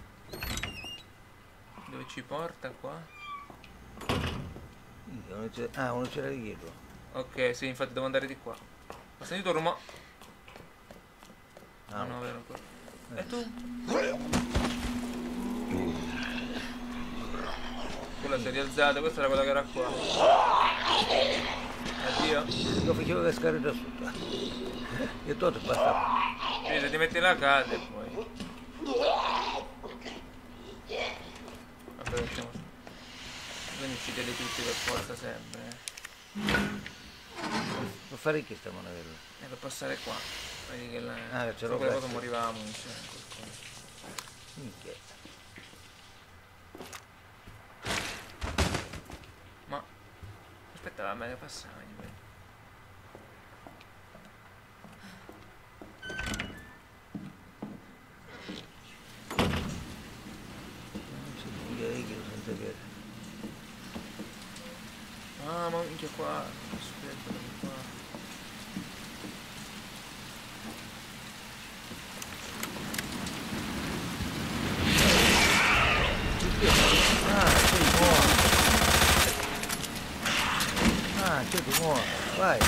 Dove ci porta qua?
Ah, uno c'era dietro.
Ok, sì, infatti devo andare di qua. Ho sentito un rumore.
Ah,
no, no, vero ancora. E tu? Quella si è rialzata, questa era quella che era qua. Addio.
Lo facevo cascare da sotto. E tutto basta.
Quindi se ti metti là cade poi. Vabbè, lasciamo. Quindi uccidete tutti per forza sempre.
Per fare che sta monavella?
E per passare qua. Vedi che là.
Ah, ce l'ho
quella
perso.
cosa morivamo, non c'è qualcosa.
Minchia.
Ma aspettava meglio passaggi. Ah, ma minchia qua, aspetta, qua.
Ah, sei buono. Ah, sei tu muore, vai.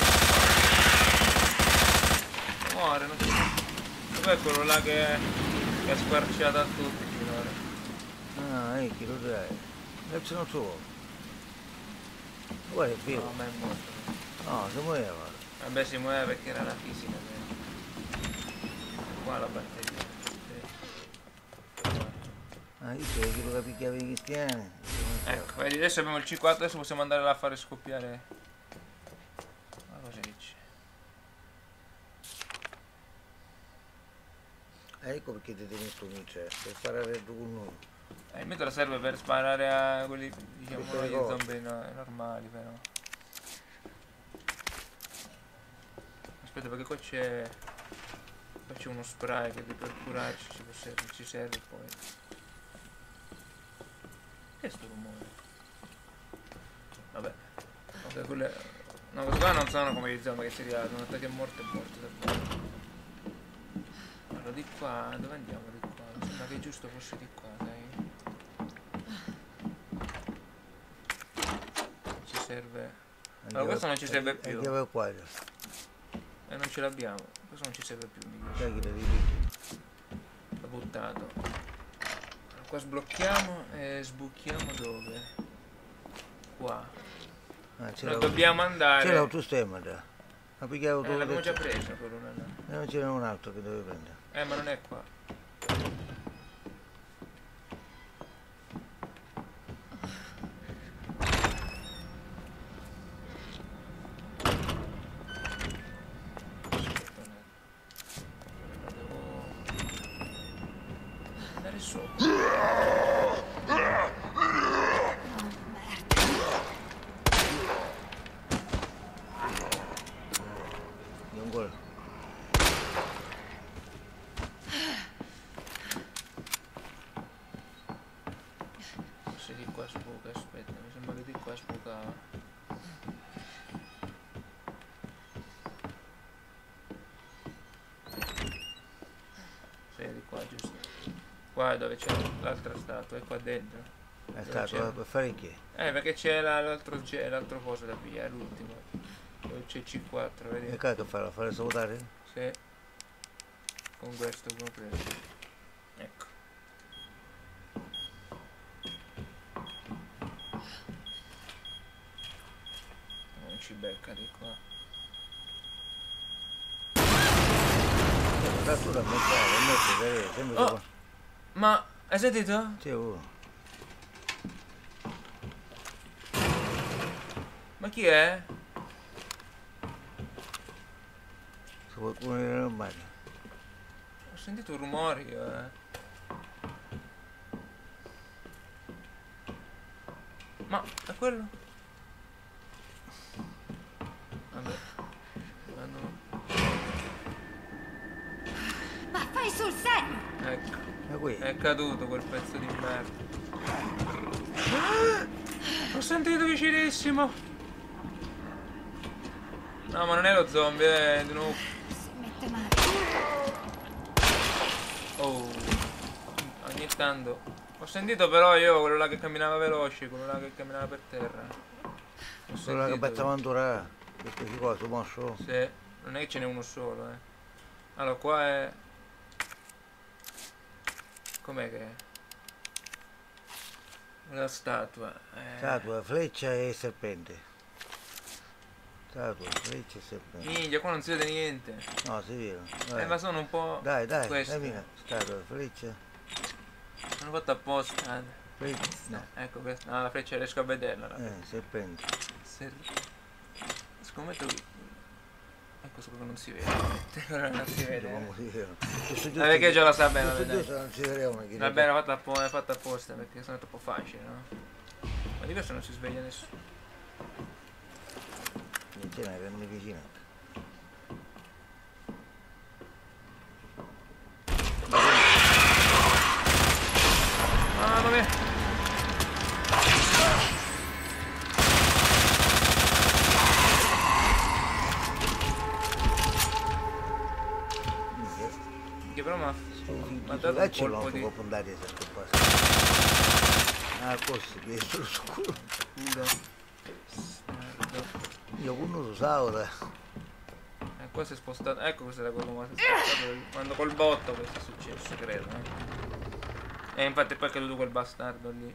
Muore, non so. Dov'è quello là che, che ha squarciato a tutti finora?
Ah, ecco, lo dai. Adesso non so. Guarda, è vivo.
No, ma è morto.
No, si muoveva.
Vabbè, si muoveva perché era la fisica. Qua la batteria. Sì.
Ah, io so che lo capicchiava i cristiani.
Ecco, vedi, adesso abbiamo il C quattro, adesso possiamo andare là a fare scoppiare. Ma cosa dici?
Ecco perché ti devi cominciare, per sparare tu con noi.
Eh, il metodo serve per sparare a quelli, diciamo,
Queste
gli
cose.
zombie no, normali, però. Aspetta, perché qua c'è... Qua c'è uno spray che per curarci ci, può serve, ci serve poi. Che è sto rumore? Vabbè. Ok, quelle... No, queste qua non sono come gli zombie che si rialzano, una volta che è morto è morto. Allora, di qua, dove andiamo di qua? Mi sembra che è giusto fosse di qua, dai. Ci serve... Allora, questo non ci serve più.
Andiamo qua.
E non ce l'abbiamo. Questo non ci serve più, mi dice.
Sai che lo dici?
L'ho buttato. Allora, qua sblocchiamo e sbucchiamo dove? Qua.
Ah,
Noi dobbiamo andare...
C'è l'autostemma già. Ma pigliavo
Eh,
tutto.
l'abbiamo già preso quello là.
E non c'era un altro che dove prendere.
Eh, ma non è qua. Aspetta un attimo. Devo andare sopra.
Io ancora.
Forse di qua sbuca, aspetta, mi sembra che di qua sbucava. Sei di qua, giusto? Qua dove c'è l'altra statua, è qua dentro.
La statua per fare che?
Eh, perché c'è l'altro l'altro coso da via, è l'ultimo. Dove c'è C quattro, vedi?
E che fa? Fare salutare?
Sì. Con questo come preso. Ecco. Non ci becca di qua.
La statua da mettere, sempre
Oh, ma hai sentito?
C'è uno.
Ma chi è?
Se qualcuno è normale.
Ho sentito rumori io, eh. Ma è quello? Vabbè. Vanno.
Ma fai sul serio!
Ecco.
Ma qui?
È caduto quel pezzo di merda. L'ho sentito vicinissimo. No, ma non è lo zombie, è di nuovo.
Si mette male.
Oh. Ogni tanto. Ho sentito però io quello là che camminava veloce, quello là che camminava per terra. Ho
Quello là che
sentito.
batteva ancora. Questo qui qua, su moscio.
Sì, non è che ce n'è uno solo, eh. Allora, qua è... Com'è che è? La statua. Eh...
Statua, freccia e serpente. Statua, freccia e serpente.
Minchia, qua non si vede niente.
No, si vede.
Eh, ma sono un po'...
Dai, dai,
queste.
dai, mia. Statua, freccia.
Sono fatto apposta. Eh.
Freccia. No.
Ecco questa. No, la freccia riesco a vederla. La
Eh, serpente.
Ser... Scommetto che... Ecco, questo proprio non si vede. Ora non si vede.
Come si vede?
Eh, perché già lo sa bene.
Questo
vedete.
giusto non si vedeva una
Va bene, l'ho fatta appo- fatta apposta perché sennò è troppo facile, no? Ma di questo non si sveglia nessuno.
Niente, ne vengono vicino.
Mamma mia! Che però ma ma dato
Là
un
c'è
colpo
l'uomo
di...
che può andare a scomparsa. Ah, questo che è sullo scuro. Io conosco Saura.
Eh, qua si è spostato. Ecco cos'era quello, ma si è spostato quando col botto questo è successo, credo. Eh. E infatti poi è caduto quel bastardo lì.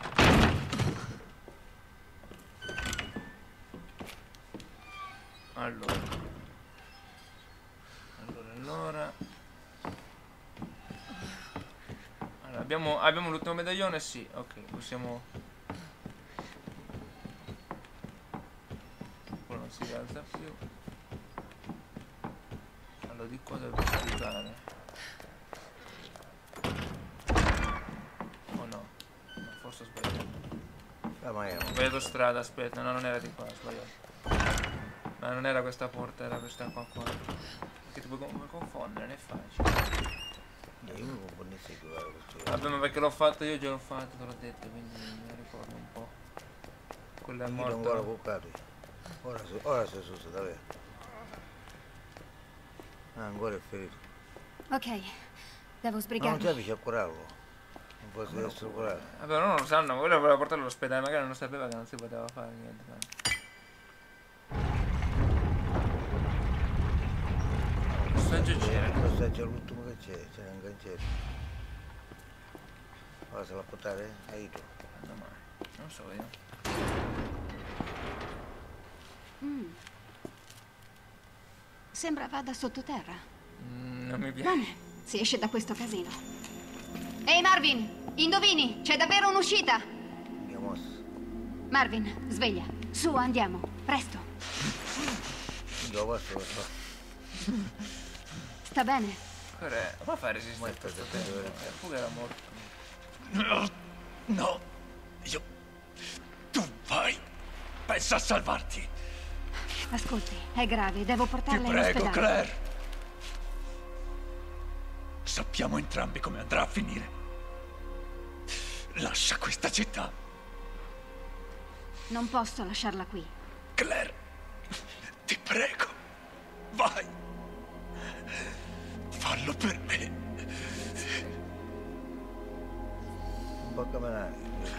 Allora. Allora, allora. Allora, abbiamo, abbiamo l'ultimo medaglione? Sì, ok, possiamo... Quello non si rialza più. Allora, di qua devo salutare. Oh no, no, forse ho sbagliato.
Ah, ma è
Ho sbagliato strada, aspetta, no, non era di qua, ho sbagliato. Ma non era questa porta, era questa qua qua. Perché ti puoi com- confondere, non è facile.
Io mi confonnissi qui, guarda questo.
Vabbè, ma perché l'ho fatto io, già l'ho fatto, te l'ho detto, quindi mi ricordo un po'. Quello è
Io non ancora
morto.
coccato. Ora si, ora si susa, davvero. Ah, ancora è ferito.
Ok, devo
Ma non
sbrigarmi.
ti avvici a curarlo. Non posso essere curato.
Vabbè, non lo sanno, quello voleva portarlo all'ospedale, magari non sapeva che non si poteva fare niente. Dai. Messaggio c'era.
Il messaggio è l'ultimo che c'è, c'è un cancello. Ora se la portare? Aiuto.
Domani. Non so io.
Mm. Sembra vada sottoterra.
Mm, non mi piace.
Bene, si esce da questo casino. Ehi Marvin, indovini, c'è davvero un'uscita?
Mi ha mosso.
Marvin, sveglia. Su, andiamo, presto.
Io posso per fare.
Sta bene?
Cos'è? Come fa a resistere
Aspetta,
questo
aspetta,
tempo?
aspetta.
Eppure era morto.
No, no, io... Tu vai, pensa a salvarti.
Ascolti, è grave, devo
Ti
portarla in
prego,
ospedale.
Claire. Sappiamo entrambi come andrà a finire. Lascia questa città.
Non posso lasciarla qui.
Claire, ti prego, vai. Fallo per me.
può camminare.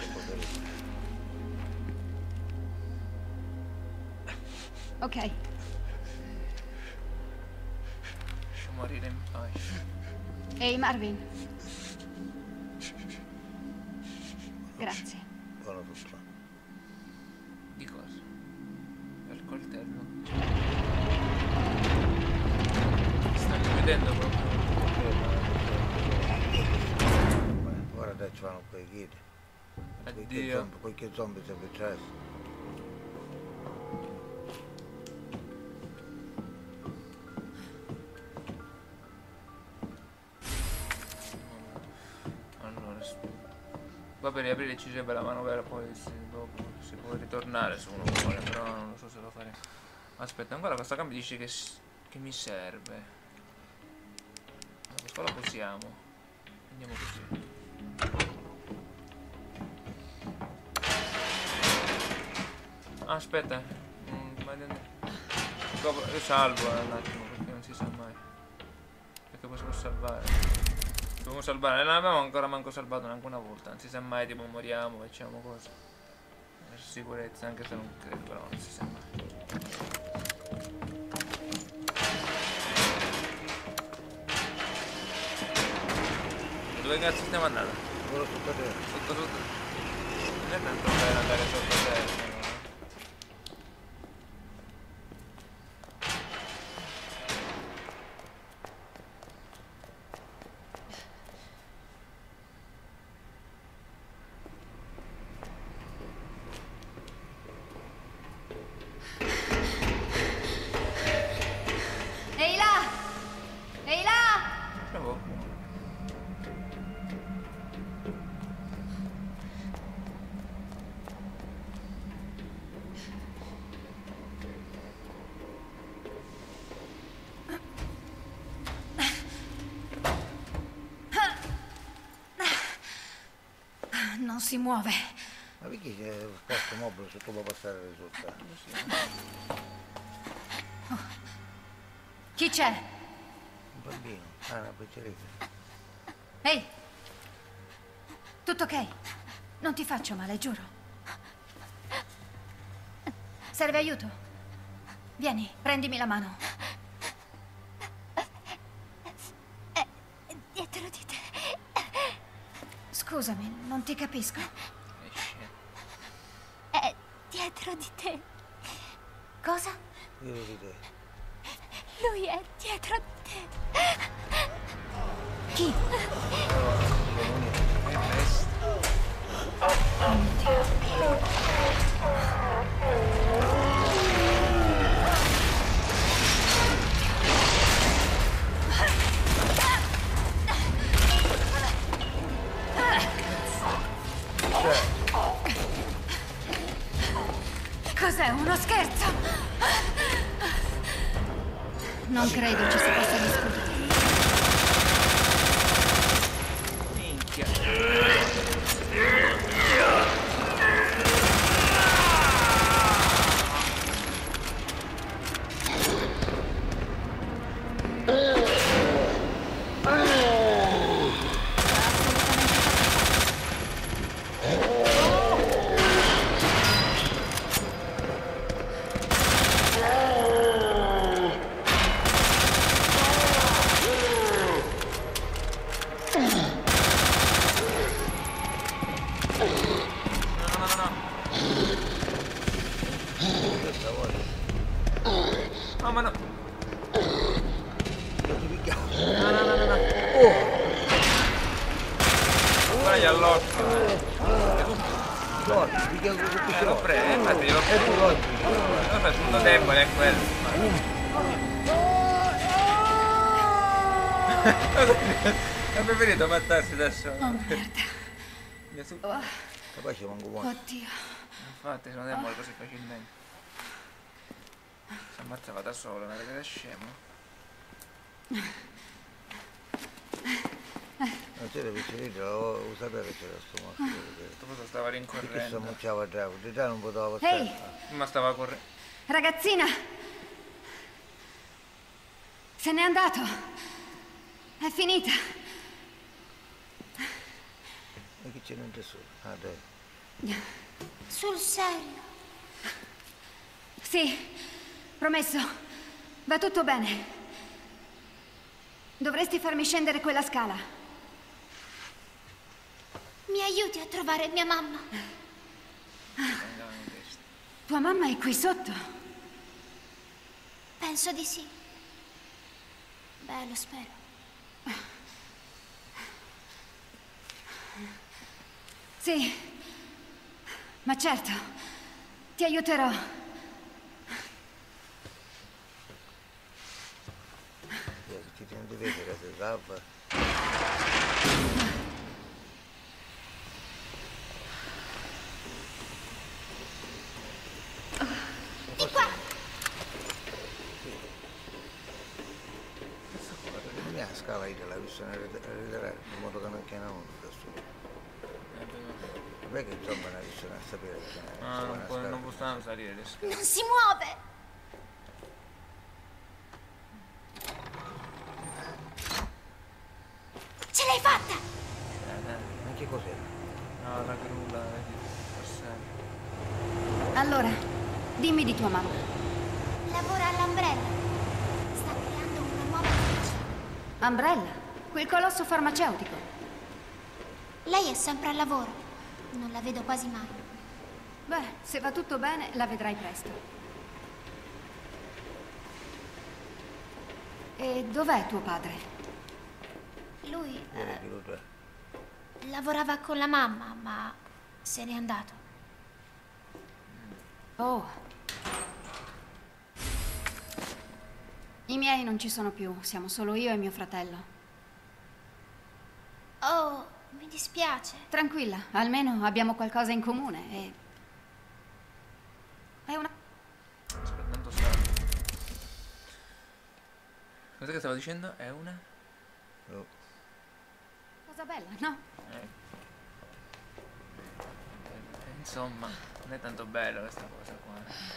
Ok.
Lascia morire in pace.
Ehi, Marvin. Grazie.
Buona tutto.
Di cosa? Per coltello. Stanno vedendo proprio.
Ora adesso fanno quei chiedi.
Addio.
Qualche zombie si è successo.
Qua per riaprire ci serve la manovella, poi si, dopo si può ritornare se uno vuole, però non lo so se lo faremo. Aspetta, ancora questa cambia dice che, che mi serve. Allora, questa la posiamo. Andiamo così. Ah, aspetta. Mm, ma... Io salvo eh, un attimo perché non si sa mai. Perché poi si può salvare. Dobbiamo salvare, non abbiamo ancora manco salvato neanche una volta, non si sa mai, tipo moriamo, facciamo cose. Per sicurezza, anche se non credo, però non si sa mai. Dove cazzo stiamo andando?
Solo sotto terra.
Sotto sotto. Non è tanto bello andare sotto terra.
Non si muove.
Ma perché c'è un posto mobile se tu puoi passare il risultato?
Oh. Chi c'è?
Un bambino, ah, una picceretta.
Ehi! Tutto ok? Non ti faccio male, giuro. Serve aiuto? Vieni, prendimi la mano.
È dietro di te.
Scusami, non ti capisco.
È dietro di te.
Cosa?
Dietro di te.
Lui è dietro di te.
Chi? Cos'è? Uno scherzo? Non credo ci si possa discutere.
Minchia. No, ma no. No, no, no, no, no. Vai all'occhio. Eh, l'ho preso, infatti l'ho preso. Non so, il punto debole è quello. È preferito mattarsi da solo.
Oh, merda. Oh.
Poi ci manco buono.
Oddio.
Infatti, non è muore così facilmente. Si ammazzava da solo, ma che scemo.
Non c'era piccerino, lo sapeva che c'era sto morto.
Questo stava rincorrendo.
Perché si ammucciava già, già non poteva passare.
Ehi!
Ma stava correndo.
Ragazzina! Se n'è andato! È finita!
E che c'è non c'è solo. Ah, dai.
Sul serio?
Sì, promesso. Va tutto bene. Dovresti farmi scendere quella scala.
Mi aiuti a trovare mia mamma?
Tua mamma è qui sotto?
Penso di sì. Beh, lo spero.
Sì, ma certo, ti aiuterò.
Ci tieni di vedere se salva.
Di qua!
Non è la scala lì della visione ridere, in modo che non chiama uno da solo. Perché insomma una visione a sapere che
Ah, non, può, non possono salire le scale.
Non si muove! Ce l'hai fatta!
Ma che cos'è?
No, la grula, vedi, passare.
Allora, dimmi di tua mamma.
Lavora all'Umbrella. Sta creando una nuova medicina.
Umbrella, quel colosso farmaceutico.
Lei è sempre al lavoro. Non la vedo quasi mai.
Beh, se va tutto bene, la vedrai presto. E dov'è tuo padre?
Lui
Vieni,
eh,
di lui.
lavorava con la mamma, ma se n'è andato.
Oh. I miei non ci sono più, siamo solo io e mio fratello.
Oh, mi dispiace.
Tranquilla, almeno abbiamo qualcosa in comune e... È una...
Aspettando sta. Cos'è che stavo dicendo? È una?
Oh.
cosa bella, no?
Eh. Eh, Insomma, non è tanto bella questa cosa qua.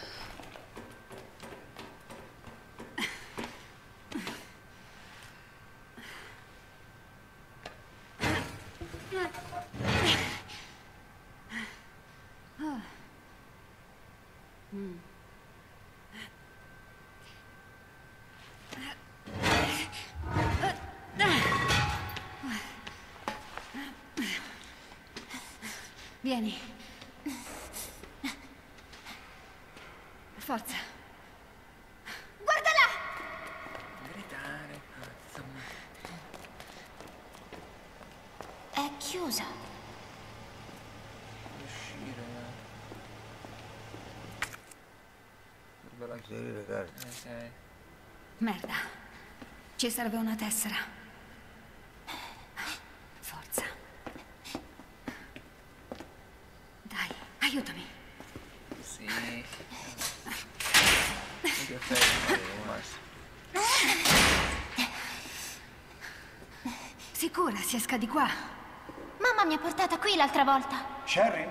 Mm. Vieni. Forza.
Guarda là!
Gridare, insomma.
È chiusa.
Uscire.
Dovrebbe inserire carte.
Eh, sì.
Merda. Ci serve una tessera. Forza. Dai, aiutami.
Sì. Che effetto,
Sicura si esca di qua?
Mamma mi ha portata qui l'altra volta.
Sherry?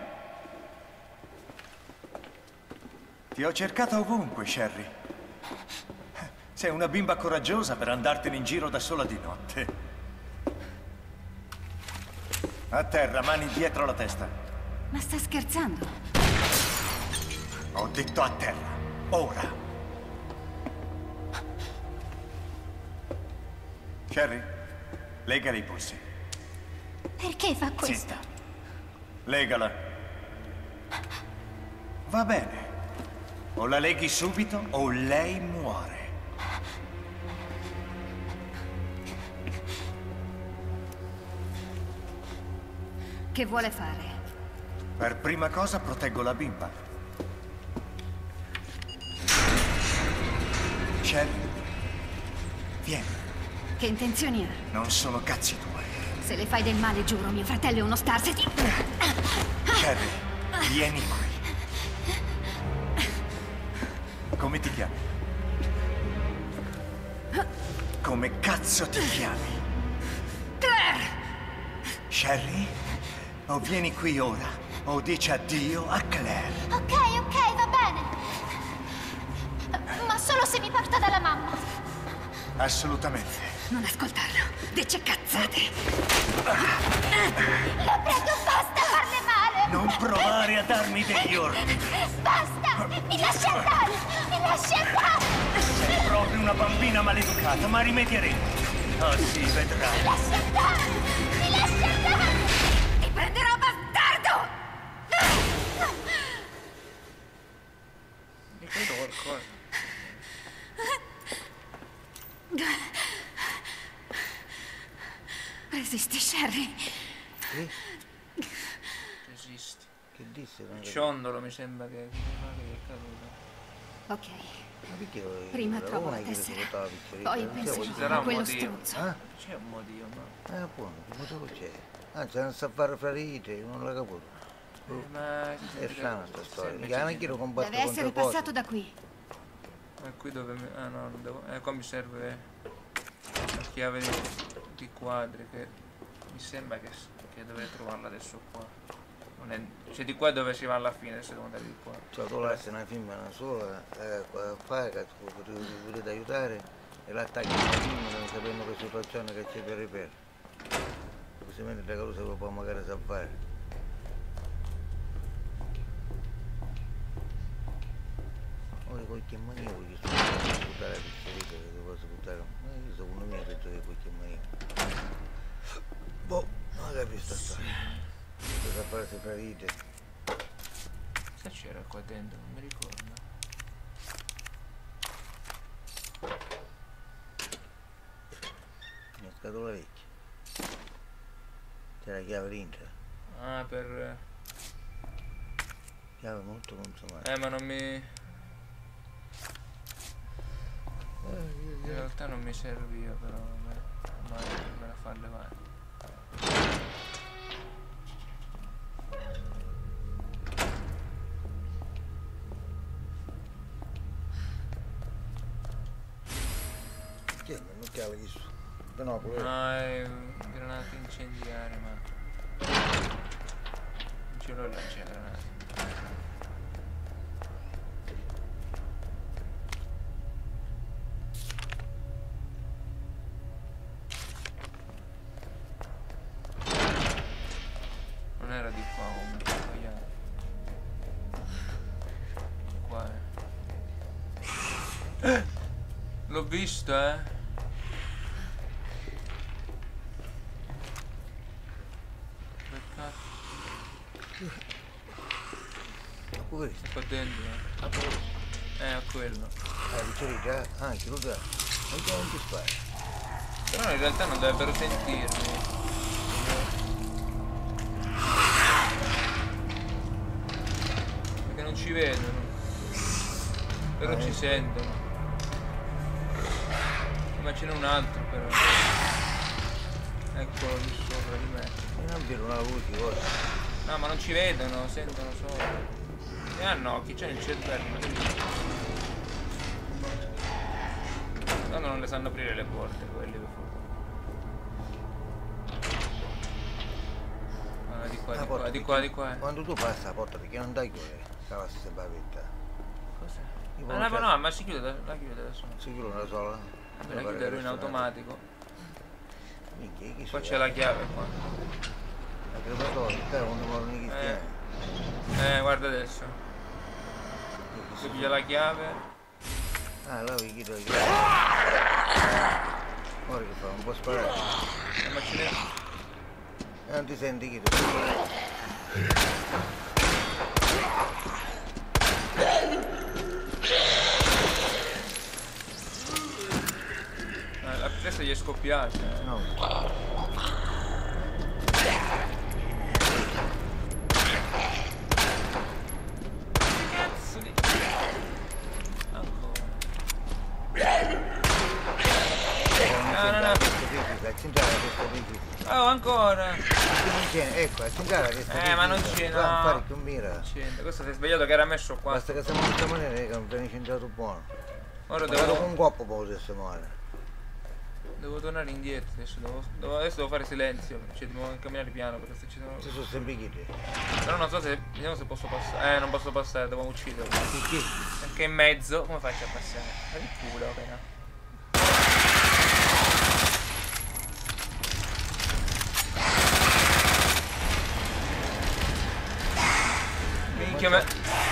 Ti ho cercato ovunque, Sherry. Sei una bimba coraggiosa per andartene in giro da sola di notte. A terra, mani dietro la testa.
Ma sta scherzando?
Ho detto a terra. Ora. Sherry, legale i polsi.
Perché fa questo?
Zitta. Legala. Va bene. O la leghi subito o lei muore.
Che vuole fare?
Per prima cosa proteggo la bimba. Sherry, vieni.
Che intenzioni ha?
Non sono cazzi tuoi.
Se le fai del male, giuro, mio fratello è uno star. Se ti...
Sherry, vieni qui. Come ti chiami? Come cazzo ti chiami?
Claire!
Sherry? O vieni qui ora, o dici addio a Claire.
Ok, ok, va bene. Ma solo se mi porta dalla mamma.
Assolutamente.
Non ascoltarlo. Dice cazzate.
La prego, basta!
Non provare a darmi degli ordini.
Basta! Mi lasci andare! Mi lasci andare!
Sei proprio una bambina maleducata, ma rimedieremo. Oh sì, vedrai.
Mi lasci andare! Mi lasci andare! Ti prenderò, bastardo!
Mi credo qualcosa.
Resisti, Sherry.
Sì?
Resisti.
Che disse? Non
Il ciondolo mi sembra che, che è caduto.
Ok.
Ma perché lo-
Prima
la
trovo
Roma
la
è che
tessera.
si votava piccolina,
Poi
non c'è
penso
quello-
Ci sarà un
quello
motivo.
struzzo.
Ah?
C'è un motivo, ma...
Eh, buono, che motivo c'è? Anzi, non sa fare ferite, non l'ha capito.
Eh, ma...
È strana sta storia.
Sembra
Mica
che-
anche io combatto
Deve essere
contro
passato
cose.
da qui.
Ma qui dove mi... Ah no, non devo... Eh, qua mi serve la chiave di, di quadri che mi sembra che, che dovrei trovarla adesso qua. Non è... Cioè di qua è dove si va alla fine, adesso devo andare di qua.
Cioè, tu lasci una firma sola, eh, qua- paga, tu potete aiutare e l'attacchi una firma non sapendo che situazione che c'è per ripetere. Così mentre la cosa lo può magari salvare. Ora qualche maniera voglio buttare la pistoletta che ti posso buttare. Ma io secondo me penso che qualche maniera. Boh, non capisco sta storia. Cosa fare se ferite?
Cosa c'era qua dentro? Non mi ricordo.
Una scatola vecchia. C'è la chiave dentro.
Ah, per...
Chiave molto consumata.
Eh, ma non mi... In realtà non mi serviva, però vabbè, ormai me la fa levare.
Che è? Non chiave chi su? No, pure.
No, è granata incendiaria, ma... Non ce l'ho il lanciagranate. Non era di qua, comunque, ho sbagliato. Qua è. L'ho visto, eh.
Ma pure
Sta qua dentro. Eh, a quello.
Ah, dicevi già? Ah, anche lo dà. Ma che non ti spara?
Però in realtà non dovrebbero sentirmi. Perché non ci vedono. Però
Ah,
ci
ecco.
sentono. Ma ce n'è un altro però. Eccolo lì sopra di me.
E non vedo una luce, cosa?
No, ma non ci vedono, sentono solo. E hanno occhi, c'è il cervello. No, non le sanno aprire le porte quelli per forza. Allora, di qua,
La
di
porta
qua, di
perché
qua, di qua. eh.
Quando tu passi la porta perché non dai chiudere, stava stessa bavetta.
Cos'è?
Io
Ah,
non
no,
c'è-
no, ma si chiude, da- la chiude da sola.
Si chiude una sola?
Vabbè, la chiude lui in automatico.
Minchia, chi
Qua
sei?
c'è la chiave qua.
La crematoria, te quando muoiono i
Eh,
cristiani.
eh, guarda adesso. Si piglia la chiave.
Ah, là vi chiedo la chiave. Ora che fa, non può sparare.
Eh, ma ce n'è.
E non ti senti chi tu?
Eh, la testa gli è scoppiata. Eh.
No.
Cazzo di... Ancora. No, no, no.
Accendere la testa fisica.
Oh, ancora.
Non c'è, ecco, accendere la testa fisica.
Eh, ma non c'è, no.
Va a fare più mira.
C'entra. Questo si è svegliato che era messo qua.
Basta che siamo in questa maniera che non viene centrato buono.
Ora
Devo
devo,
con un coppo poi se muore.
devo tornare indietro. Adesso devo, devo- adesso devo fare silenzio. Cioè, devo camminare piano perché se ci sono...
Ci sono sempre chiti.
Però non so se... Vediamo se posso passare. Eh, non posso passare, devo ucciderlo.
Perché?
Perché in mezzo... Come faccio a passare? Ma il culo, appena. occhio me...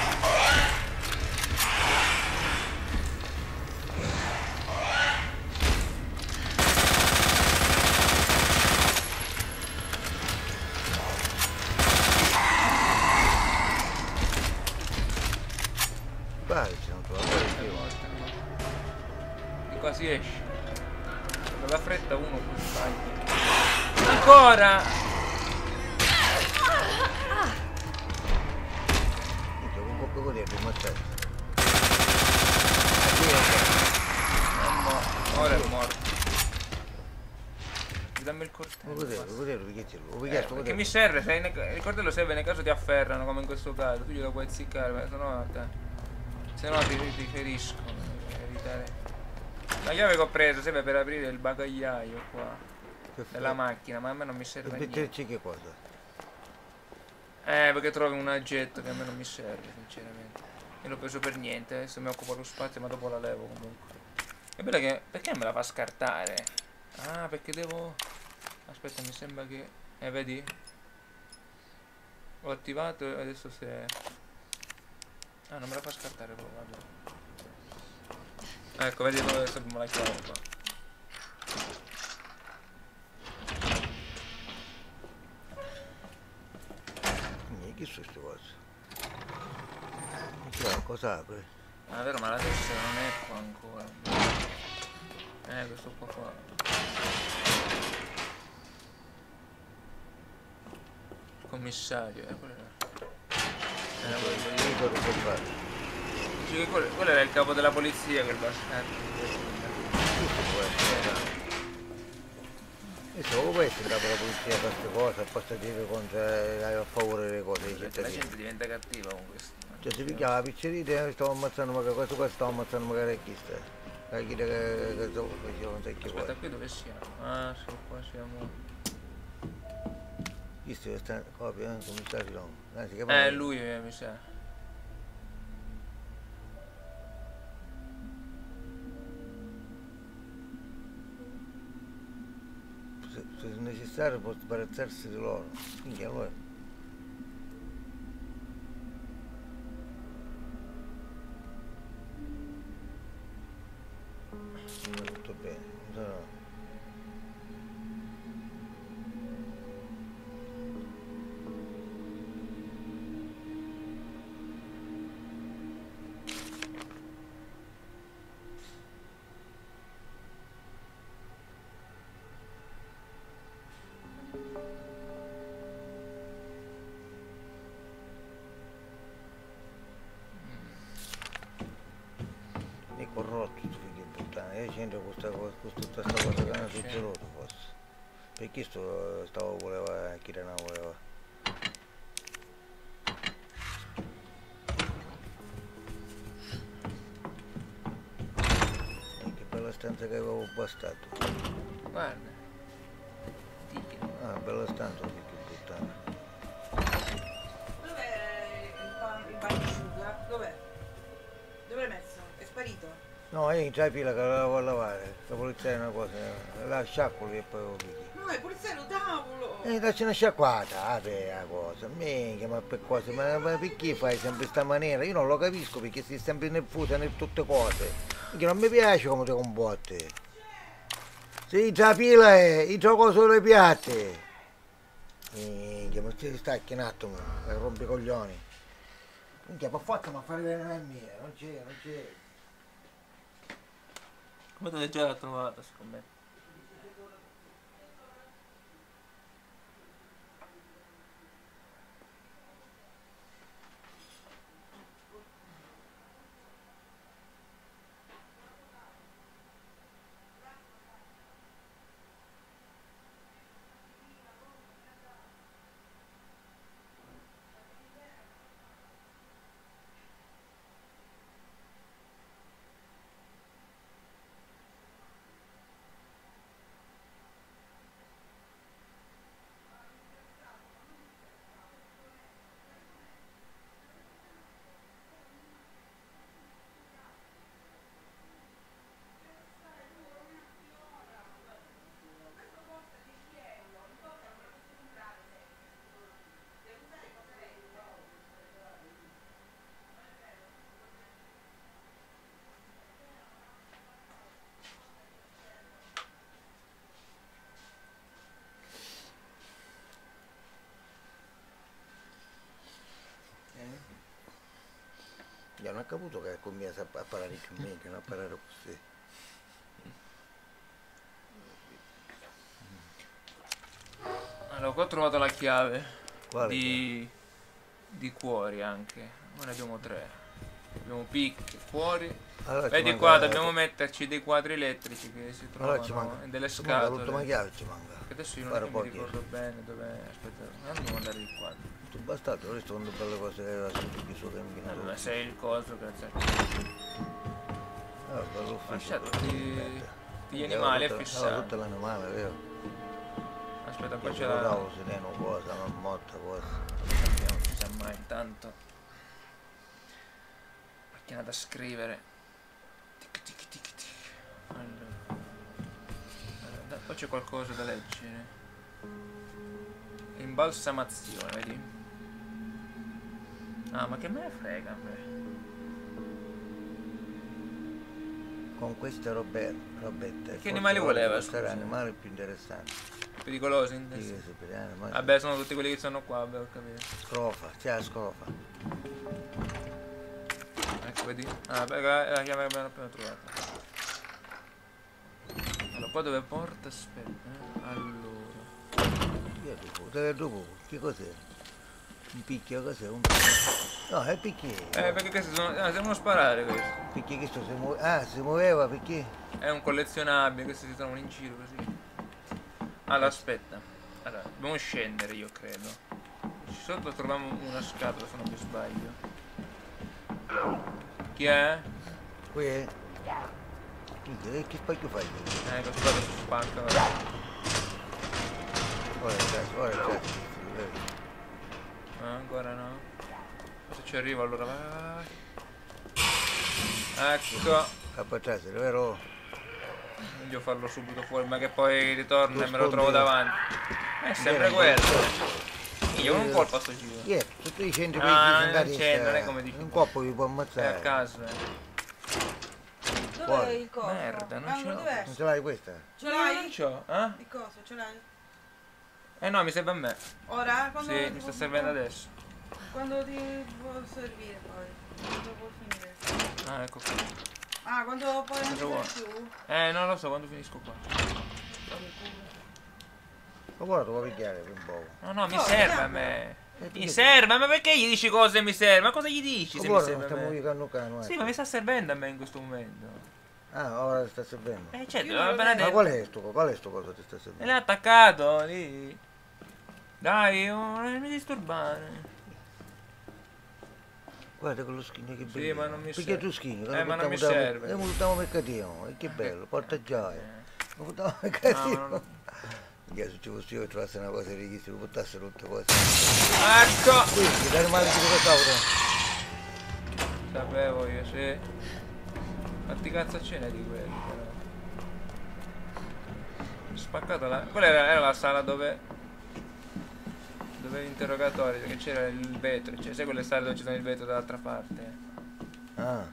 Vai, se non trovo
di qua si esce. Con la fretta uno poi sbaglia. Ancora!
Minchia, un colpo così per ammazzare.
Ora è morto. Dammi il coltello.
Cos'è? Cos'è? Lo
Eh, perché mi serve, se in, il coltello serve nel caso ti afferrano come in questo caso, tu glielo puoi azziccare, se no te, se no ti, ti feriscono, evitare. La chiave che ho preso serve per aprire il bagagliaio qua della macchina, ma a me non mi serve
per
niente.
che cosa?
Eh, perché trovi un aggetto che a me non mi serve, sinceramente. Io l'ho preso per niente, adesso mi occupa lo spazio, ma dopo la levo comunque. È bello che... perché me la fa scartare? Ah, perché devo... aspetta, mi sembra che... Eh, vedi? Ho attivato e adesso se... Ah, non me la fa scartare proprio, vabbè. Ecco, vedi, adesso abbiamo la chiave qua.
Che sono queste cose? Cioè, cosa apre?
Ah, è vero, ma la tessera non è qua ancora. Eh, questo qua qua. Il commissario, eh, quello era. Era quello lì. Sì, che quello, quello era il capo della polizia, quel bastardo.
E se può essere il capo della polizia per queste cose, apposta a dire contro, a favore delle cose dei cittadini.
La gente diventa cattiva con questo.
Cioè si picchiava la pizzeria e stavo ammazzando magari questo qua, stavo ammazzando magari chi sta. La chiede che che so, faceva non sai che cosa.
Aspetta, qui dove siamo? Ah, sì, qua siamo.
Chi sta questa copia, eh? Commissario Longo. Anzi, che
Eh,
parla?
lui eh, mi sa.
Se, se è necessario può sbarazzarsi di loro. Quindi allora. Non è tutto bene, no, no. È corrotto sto figlio di puttana, io c'entro questa cosa, questa cosa che non è succeduto forse. Perché sto stavo voleva, chi non voleva. E che bella stanza che avevo bastato.
Guarda. Dio.
Ah, bella stanza figlio di puttana.
Dov'è il bagnosciuga? Dov'è? Dove l'hai messo? È sparito?
No, io in tra fila che la devo lavare, la polizia è una cosa, la sciacquoli e poi lo pigli.
No, è poliziello tavolo!
E dacci una sciacquata, apri la cosa, minchia, ma per cosa, ma, ma perché fai sempre sta maniera? Io non lo capisco perché sei sempre nervosa in tutte cose, perché non mi piace come ti comporti. Sei tra fila e i gioco solo i piatti. Minchia, ma ti stacchi un attimo, rompi i coglioni. Minchia, per forza ma fare bene la mia, non c'è, non c'è.
Come te l'hai già trovata, scommetto?
ha capito che comincia a a parlare più meglio, non a parlare così.
Allora, qua ho trovato la chiave
Quale
di, di cuori anche. Noi ne abbiamo tre. Abbiamo picche, cuori.
Allora ci
Vedi
manca-
qua, dobbiamo metterci dei quadri elettrici che si trovano
Allora ci manca-
in delle
ci manca
scatole.
l'ultima chiave, ci manca.
Che adesso io non
Fare
mi
pochi.
ricordo bene dove. Aspetta, non dobbiamo andare di qua.
Tu bastardo, ho visto quando belle cose che aveva sempre chi suo cammino.
Eh, ma sei il coso, grazie a te.
Ah, bello ufficio.
Lascia tutti tutti gli animali è fissato.
Tutto l'animale, vero?
Aspetta, qua
Io
c'è
ce
la.
l'ho, sereno, cosa, non morta, cosa.
Non si sa mai intanto. Macchina da scrivere. Tic tic tic tic. Allora. Allora, poi c'è qualcosa da leggere. Imbalsamazione, vedi? Ah, ma che me ne frega a me?
Con queste robe, robette.
Che animali voleva,
Essere
scusa?
animali più interessanti.
Pericolosi?
Sì, che si per animali.
Vabbè, sono tutti quelli che sono qua, vabbè, ho capito.
Scrofa, c'è la scrofa.
Ecco, vedi? Ah, beh, la la chiave che abbiamo appena trovato. Allora, qua dove porta? Aspetta, eh. Allora.
Io dopo, dove dopo? Che cos'è? Un picchio, cos'è? Un picchio? No, è picchio.
Eh, perché questi sono. Ah, devono sparare questi.
Picchio che sto si muove. Ah, si muoveva perché?
È un collezionabile, questi si trovano in giro così. Allora, aspetta. Allora, dobbiamo scendere, io credo. Sotto troviamo una scatola, se non mi sbaglio. Chi è?
Qui è? Che, che spacchio fai?
Eh, questo qua si spacca, vabbè.
Ora è già, ora è già.
Ah, ancora no. Se ci arrivo allora vai, vai, vai. Ecco.
Capacciate, vero?
Voglio farlo subito fuori, ma che poi ritorna
Lo
e me lo trovo
scondi-
davanti. È sempre
Bene,
quello. Io non colpo a sto giro.
Yeah, tutti i centri
Ah,
questi
non
sindacati,
c'è, non è
eh,
come dici.
un colpo vi può
È a
ammazzare.
caso, eh.
Dov'è
Fuori.
il coso?
Merda, non ce l'ho.
Dov'è?
Non ce l'hai questa?
Ce l'hai?
Non c'ho, eh?
Il coso, ce l'hai?
Eh no, mi serve a me.
Ora? Quando
Sì,
ti
mi sta
può-
servendo adesso.
Quando ti può servire poi? Quando può finire?
Ah, ecco qua.
Ah, quando poi non
Cosa
ci
vuoi?
serve più?
Eh, non lo so, quando finisco qua.
Ma guarda, lo puoi picchiare per un po'.
No, no, mi
Oh,
serve
vediamo.
a me.
Eh,
Mi
tu-
serve, ma perché gli dici cose mi serve? Ma cosa gli dici
Ma
se mi
guarda,
serve a
stiamo
me?
vicando cano,
Sì,
eh.
ma mi sta servendo a me in questo momento.
Ah, ora sta servendo.
Eh, certo,
Io non lo
appena
vedo.
Ma
detto.
qual è sto, qual è sto cosa che ti sta
Me
servendo?
l'ha attaccato lì. Dai, oh, non mi disturbare.
Guarda quello schigno che
Sì,
bello.
ma non mi
Perché
serve.
tu schigno?
Eh, ma non mi serve.
È un ultimo mercatino, e che bello, porta gioia.
Eh.
Un ultimo
No,
mercatino.
no,
Che se ci fosse io che trovasse una cosa richiesta, buttasse tutte cose.
Ecco!
Quindi, dai male di cosa
Sapevo io, sì. Quanti cazzo ce n'è di quelli, però? Spaccato la. Quella era, era la sala dove. Dove l'interrogatorio, perché c'era il vetro, cioè, sai quelle sale dove ci sono il vetro dall'altra parte?
Ah,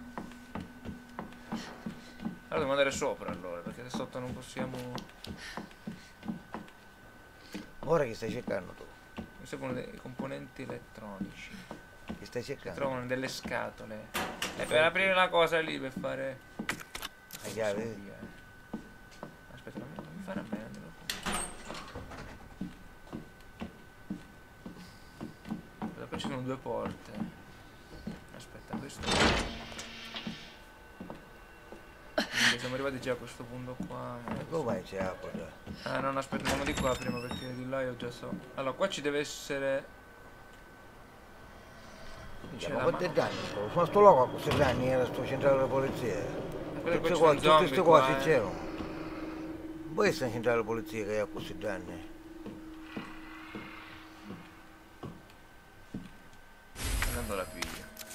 Allora dobbiamo andare sopra allora, perché da sotto non possiamo.
ora che stai cercando tu?
Mi servono dei componenti elettronici.
Che stai
Si
cercando?
trovano delle scatole. E per aprire una cosa lì per fare.
La chiave?
Via. Aspetta, non mi, non mi fare a me, non me lo Aspetta, poi ci sono due porte. Aspetta, questo. Quindi siamo arrivati già a questo punto qua. eh.
Come mai c'è acqua già?
Ah no, no, aspetta, andiamo di qua prima perché di là io già so. Allora, qua ci deve essere.
Minchia,
C'è
ma
la
quanti
mano.
danni sto? Ma sto loco a questi anni era sto centrale della polizia.
Quello
Tutte
qua
qua,
ci
tutte
sono
queste
zombie
cose
qua, eh.
c'erano. Poi essere in centrale della polizia che ha questi danni.
Andando la piglia.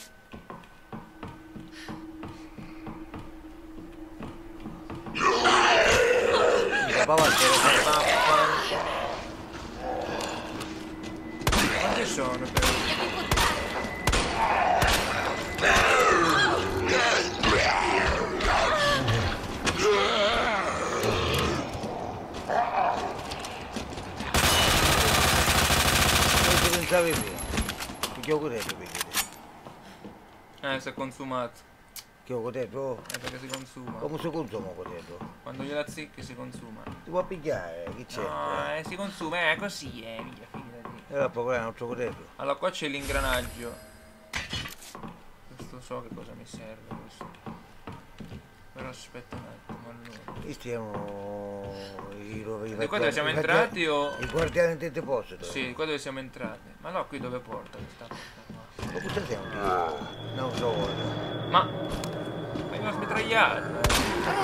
Minchia, papà, c'era
Quanti sono però?
Non ci pensavi prima. Perché ho corretto perché.
Eh, si è consumato.
Che ho coteto?
Eh, perché si consuma.
Come si consuma coteto?
Quando gliela zicchi si consuma.
Si può pigliare, che c'è?
No, eh, si consuma, è così, eh, mia figurati.
E allora poi è un altro coteto.
Allora qua c'è l'ingranaggio. Questo so che cosa mi serve questo. Però aspetta un attimo, allora.
Questi erano i dove
Di qua dove siamo entrati o...
I guardiani del deposito.
Sì, qua dove siamo entrati. Ma no, qui dove porta questa porta qua?
Ma cosa siamo qui? Non so.
Ma... vengo smitragliato, eh.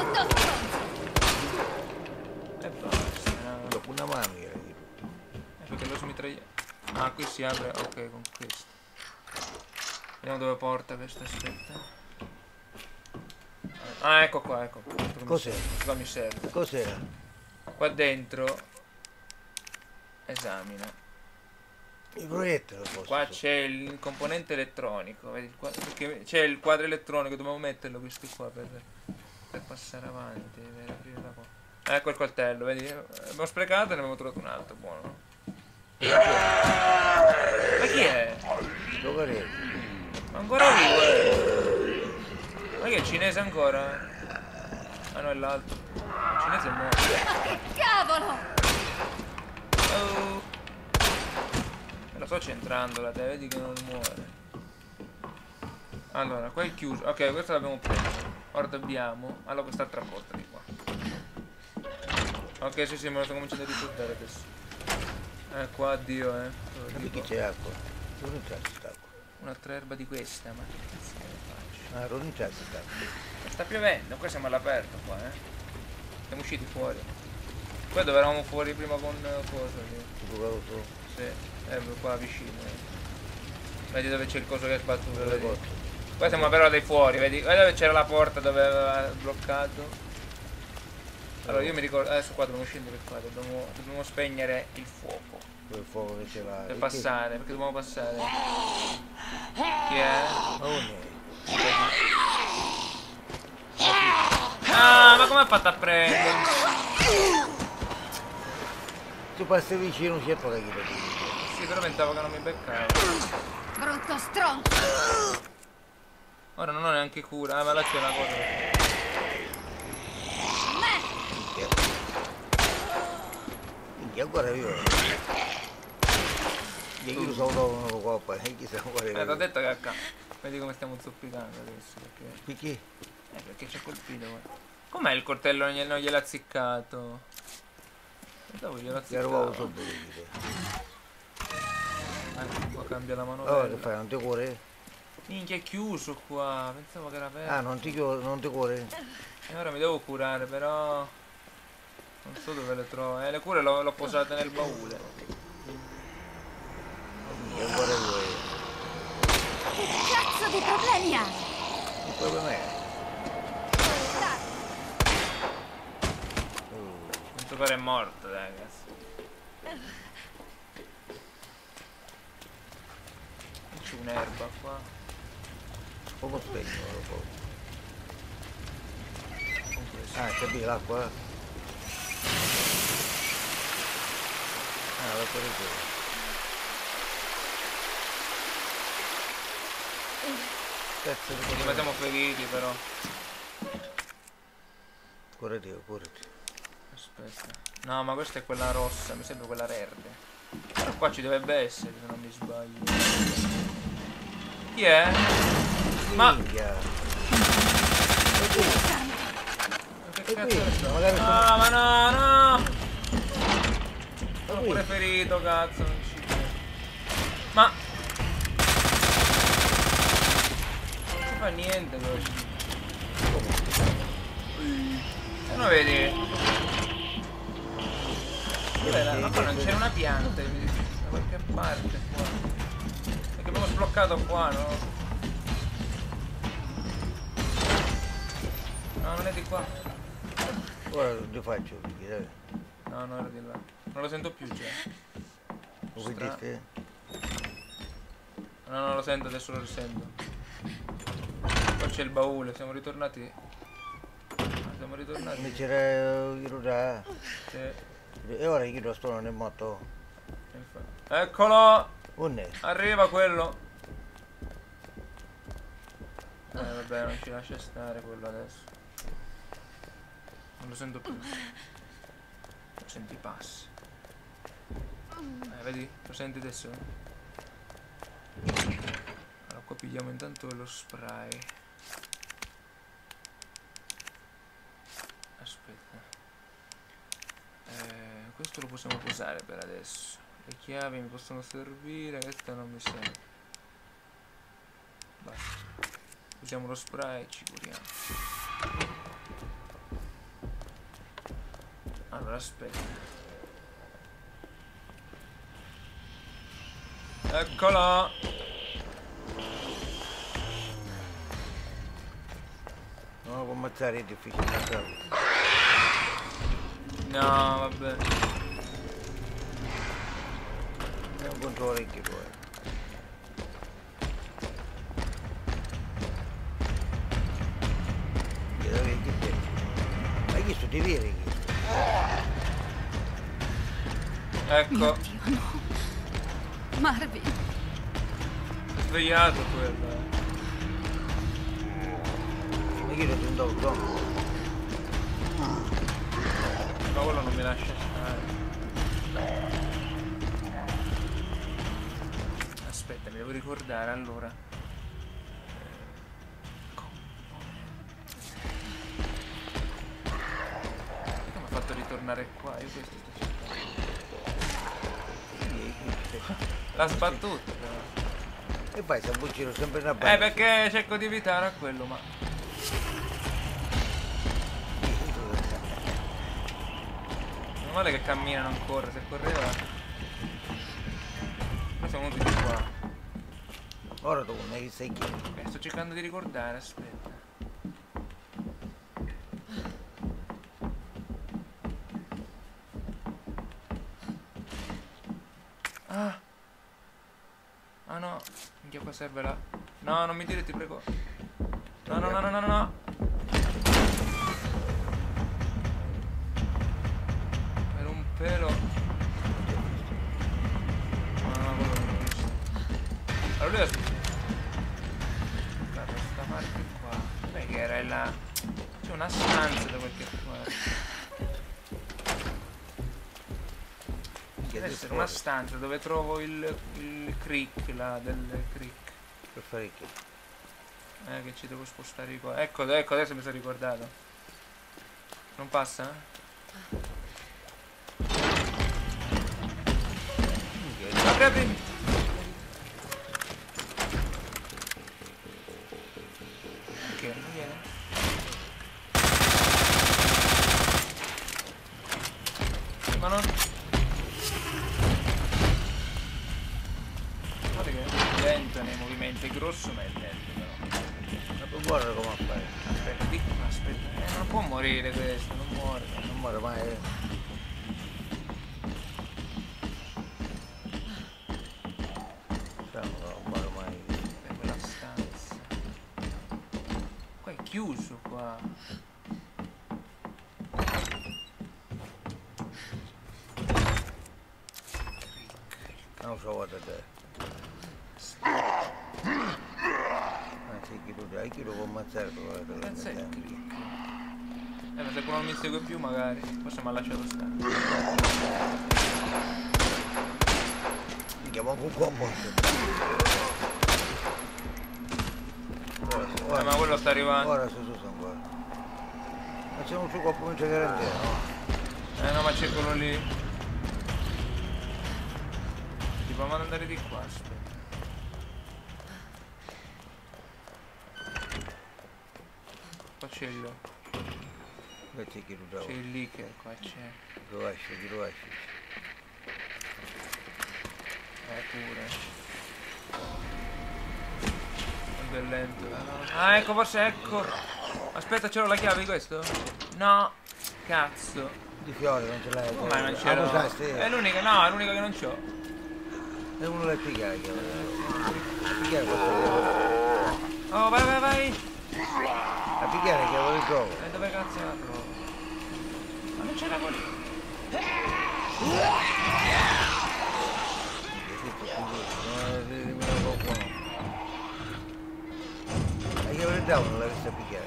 E basta, no.
Dopo una mano era lì.
Eh, perché l'ho smitragliato. Ah, qui si apre, ok, con questo. Vediamo dove porta questo, aspetta. Ah, ecco qua, ecco qua.
Cos'è?
Qua mi serve.
Cos'era?
Qua dentro esamina.
Il proiettore posso.
Qua c'è il componente elettronico, vedi qua, perché c'è il quadro elettronico, dobbiamo metterlo questi qua per, per passare avanti, per aprire la porta. Ecco il coltello, vedi? Abbiamo sprecato e ne abbiamo trovato un altro, buono. Ma chi è? Ma ancora vivo, eh? Ma che è cinese ancora? Ah no, è l'altro. Il cinese è morto.
Cavolo!
Oh. Me la sto centrando la te, vedi che non muore. Allora, qua è chiuso. Ok, questo l'abbiamo preso. Ora dobbiamo. Allora quest'altra porta di qua. Ok, sì, sì, me lo sto cominciando a ricordare adesso. Eh, qua addio, eh.
Ma che c'è acqua? Non entrare quest'acqua.
Un'altra erba di questa, ma che cazzo ne faccio?
Ah, non entrare quest'acqua.
Sta piovendo, qua siamo all'aperto qua, eh. Siamo usciti fuori. Qua dove eravamo fuori prima con cosa lì? Sì, eh, qua vicino. Eh. Vedi dove c'è il coso che è sbattuto, vedi? Qua siamo però dai fuori, vedi? Vedi dove c'era la porta dove aveva bloccato? Allora io mi ricordo, adesso qua dobbiamo scendere qua, dobbiamo, dobbiamo spegnere il fuoco.
Il fuoco che c'è là.
Per passare, perché dobbiamo passare. Chi è? Ah, ma come ha fatto a prendere?
Tu passi vicino, c'è poca chi lo dice.
Sì, però pensavo che non mi beccava.
Brutto stronzo!
Ora non ho neanche cura, ah, ma là c'è una cosa.
Minchia, ancora vivo. Io lo so una coppa, e chi sa quale.
Eh, t'ho detto che acca. Vedi come stiamo zoppicando adesso, perché...
Perché?
Eh, perché c'è colpito, guarda. Com'è il coltello non, non gliel'ha azziccato? Dopo gliel'ha azziccato. Ecco, qua cambia la manovella.
Oh, che fai, non ti cuore?
Minchia, è chiuso qua, pensavo che era aperto.
Ah, non ti, non ti cuore?
E ora mi devo curare, però... non so dove le trovo. Eh, le cure l'ho posate nel baule.
Minchia, ancora due.
Che cazzo di problemi hai?
Il problema è...
Questo pare è morto, ragazzi. C'è un'erba qua.
Poco spegno, poco. Ah, c'è lì l'acqua? Ah, l'acqua di qui. Cazzo di
Ci mettiamo feriti però.
Correte, correte.
Aspetta. No, ma questa è quella rossa, mi sembra quella verde. Però qua ci dovrebbe essere, se non mi sbaglio. Chi è? Ma... Che cazzo è? No, ma no, no! Sono pure ferito, cazzo, non ci credo. Ma... non si fa niente questo. E non vedi? Ma qua non c'era una pianta da qualche parte qua. Perché abbiamo sbloccato qua, no? No, non è di qua.
Ora lo faccio, perché
no, no, era di là. Non lo sento più già.
Lo sentite?
No, non lo sento, adesso lo risento. Qua c'è il baule, siamo ritornati. Siamo ritornati.
Mi c'era il Ruda.
Sì.
E ora io lo sto, non è morto.
Eccolo!
Onne.
Arriva quello. Eh vabbè, non ci lascia stare quello adesso. Non lo sento più. Lo senti passi. Eh, vedi? Lo senti adesso? Allora qua pigliamo intanto lo spray. Aspetta. Eh, questo lo possiamo usare per adesso. Le chiavi mi possono servire, questa non mi serve. Basta. Usiamo lo spray e ci curiamo. Allora aspetta. Eccolo!
No, con ammazzare è difficile ammazzarlo.
No, vabbè.
È un contro orecchio poi. Ma chi sto di veri chi?
Ecco.
Mio Dio, no. Marvin.
È svegliato quello.
Ma chi lo sento un dono?
Ma quello non mi lascia stare. Aspetta, mi devo ricordare allora. Ritornare qua, io questo sto cercando. L'ha sbattuto però.
E poi sta bucino sempre una
Eh
banda.
perché cerco di evitare a quello, ma meno male che cammina, non corre, se correva. Noi siamo venuti di qua.
Ora tu ne sei chi?
Eh, sto cercando di ricordare, aspetta. Ah! Ah no! Minchia, qua serve la... No, non mi dire, ti prego. No, no, no, no, no, no! Per un pelo... No, no, quello non l'ho visto. Allora lui è... Da questa parte qua. Dov'è che era là? C'è una stanza da qualche parte. Deve essere una stanza dove trovo il, il crick là, del crick.
Per fare che?
Eh, che ci devo spostare qua. Ecco, ecco, adesso mi sono ricordato. Non passa? Apri, apri! Ok, non viene. Ma non... Lento nei movimenti, è grosso ma è lento però.
Ma puoi guardare come fare?
Aspetta, di qua, aspetta. Eh, non può morire questo, non muore.
Non muore mai. Eh. Non muore mai.
È quella stanza. Qua è chiuso qua.
Non so guarda te. Hai chi lo può ammazzare per
Cazzo è il click? Eh, ma se quello non mi segue più magari. Forse mi ha lasciato stare.
Mi chiamo un combo.
Eh, ma quello sta arrivando.
Ora su su sono qua. Ma c'è un suo corpo non c'è garanzia, no?
Eh no, ma c'è quello lì. Ti proviamo ad andare di qua, aspetta. Qua c'è il... C'è il leaker, qua c'è.
Rovescia, ti rovescia.
Eh pure. È lento. Ah ecco, forse ecco. Aspetta, c'ho la chiave di questo? No. Cazzo.
Di fiori non ce l'hai.
Ma non ce l'ho. È l'unica, no, è l'unica che non c'ho.
E uno la pigliare la chiave. La pigliare questa.
Oh, vai, vai, vai.
La pigliare che avevo trovo.
E dove cazzo la trovo? Ma non c'era quello.
Hai che avere Bravo, non l'avessi a picchiare.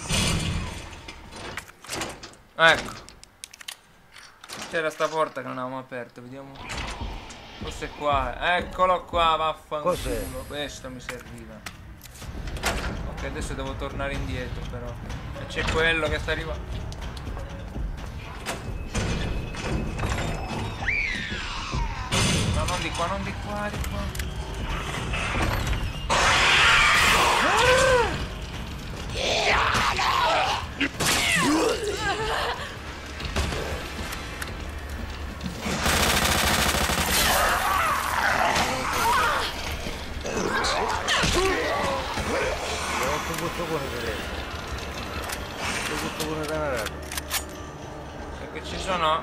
Ecco. C'era sta porta che non avevamo aperto, vediamo. Forse è qua. Eccolo qua, vaffanculo.
Cos'è?
Questo mi serviva. Ok, adesso devo tornare indietro però. E c'è quello che sta arrivando. No, non di qua, non di qua, di qua. Perché ci sono?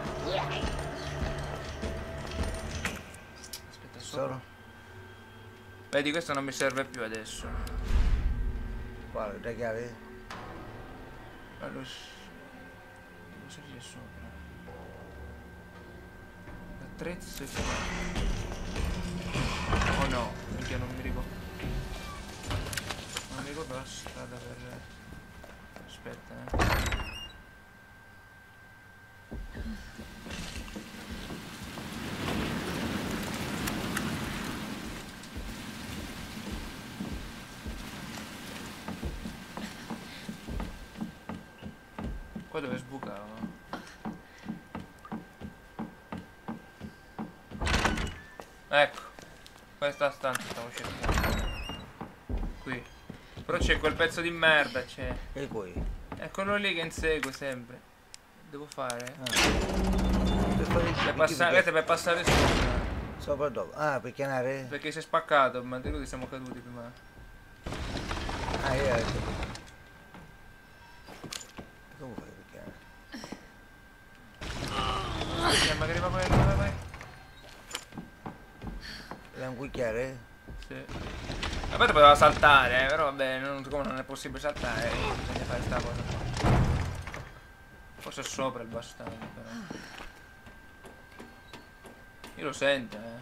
Aspetta, solo. Vedi, questo non mi serve più adesso.
Quale? La chiave?
Ma lo s- devo salire sopra. L'attrezzo è qua. Oh no, minchia, non mi ricordo. Non mi ricordo la strada per... Aspetta, eh. Qua dove sbucava? Ecco, questa stanza stavo cercando. Qui. Però c'è quel pezzo di merda, c'è.
E poi?
È quello lì che insegue sempre. Devo fare?
Ah. Per, fare
per, passa perché... per passare sopra.
Sopra dopo? Ah, per chiamare?
Perché si è spaccato, ma te che siamo caduti prima.
Ah, io ho detto. Come fai per chiamare?
Sì, magari va quello, vai, vai.
È un cucchiare?
Sì. Vabbè, poteva saltare, eh, però vabbè, non, come non è possibile saltare, eh, bisogna fare sta cosa qua. Forse è sopra il bastardo, però. Io lo sento, eh.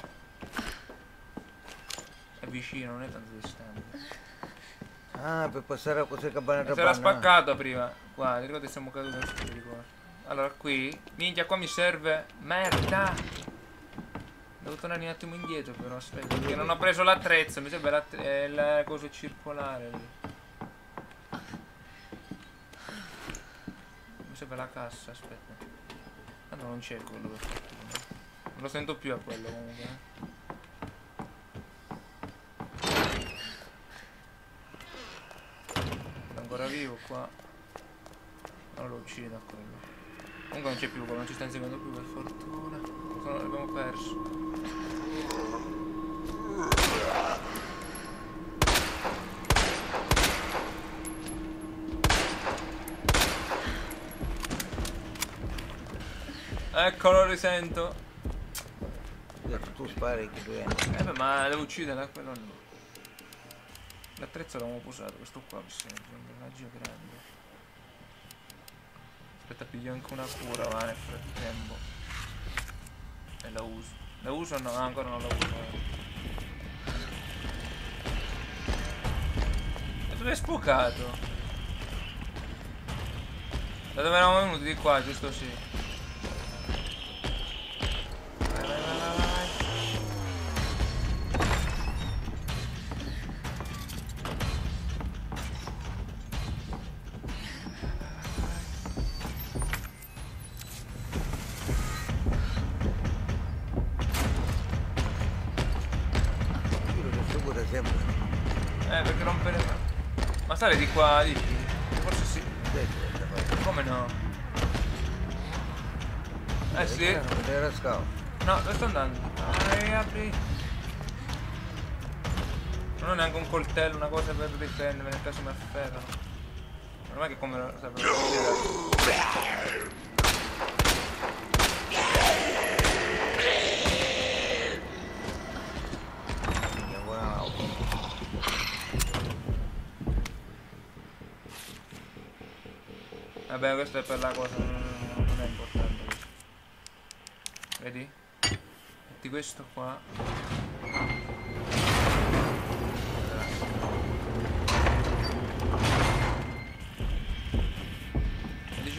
È vicino, non è tanto distante.
Ah, per passare a queste cabane da
si era spaccato prima. Qua, ti ricordi siamo caduti, non ti ricordo. Allora, qui. Minchia, qua mi serve. Merda! Devo tornare un attimo indietro però, aspetta, perché non ho preso l'attrezzo, mi serve eh, la cosa circolare lì. Mi serve la cassa, aspetta. Ah no, non c'è quello per fortuna. Non lo sento più a quello comunque. Eh. È ancora vivo qua. Non lo uccido a quello. Comunque non c'è più quello, non ci sta inseguendo più per fortuna. L'abbiamo perso. Eccolo, risento.
Tu spari che tu entri.
Eh beh, ma devo uccidere quello no. L'attrezzo l'abbiamo usato, questo qua mi serve un raggio grande. Aspetta, piglio anche una cura, va, nel frattempo. E la uso. La uso o no? Ah, ancora non la uso. E dove è sbucato? Da dove eravamo venuti? Di qua, giusto? Sì. Vai, vai, vai, vai, vai. Eh, perché rompere... Ma sale di qua, dici? Forse sì. Come no? Eh sì. No, dove sto andando? Dai, apri. Non ho neanche un coltello, una cosa per difendermi nel caso mi afferrano. Non è che come lo sapevo. Vabbè, questo è per la cosa, non, non è importante questo. Vedi? Metti questo qua.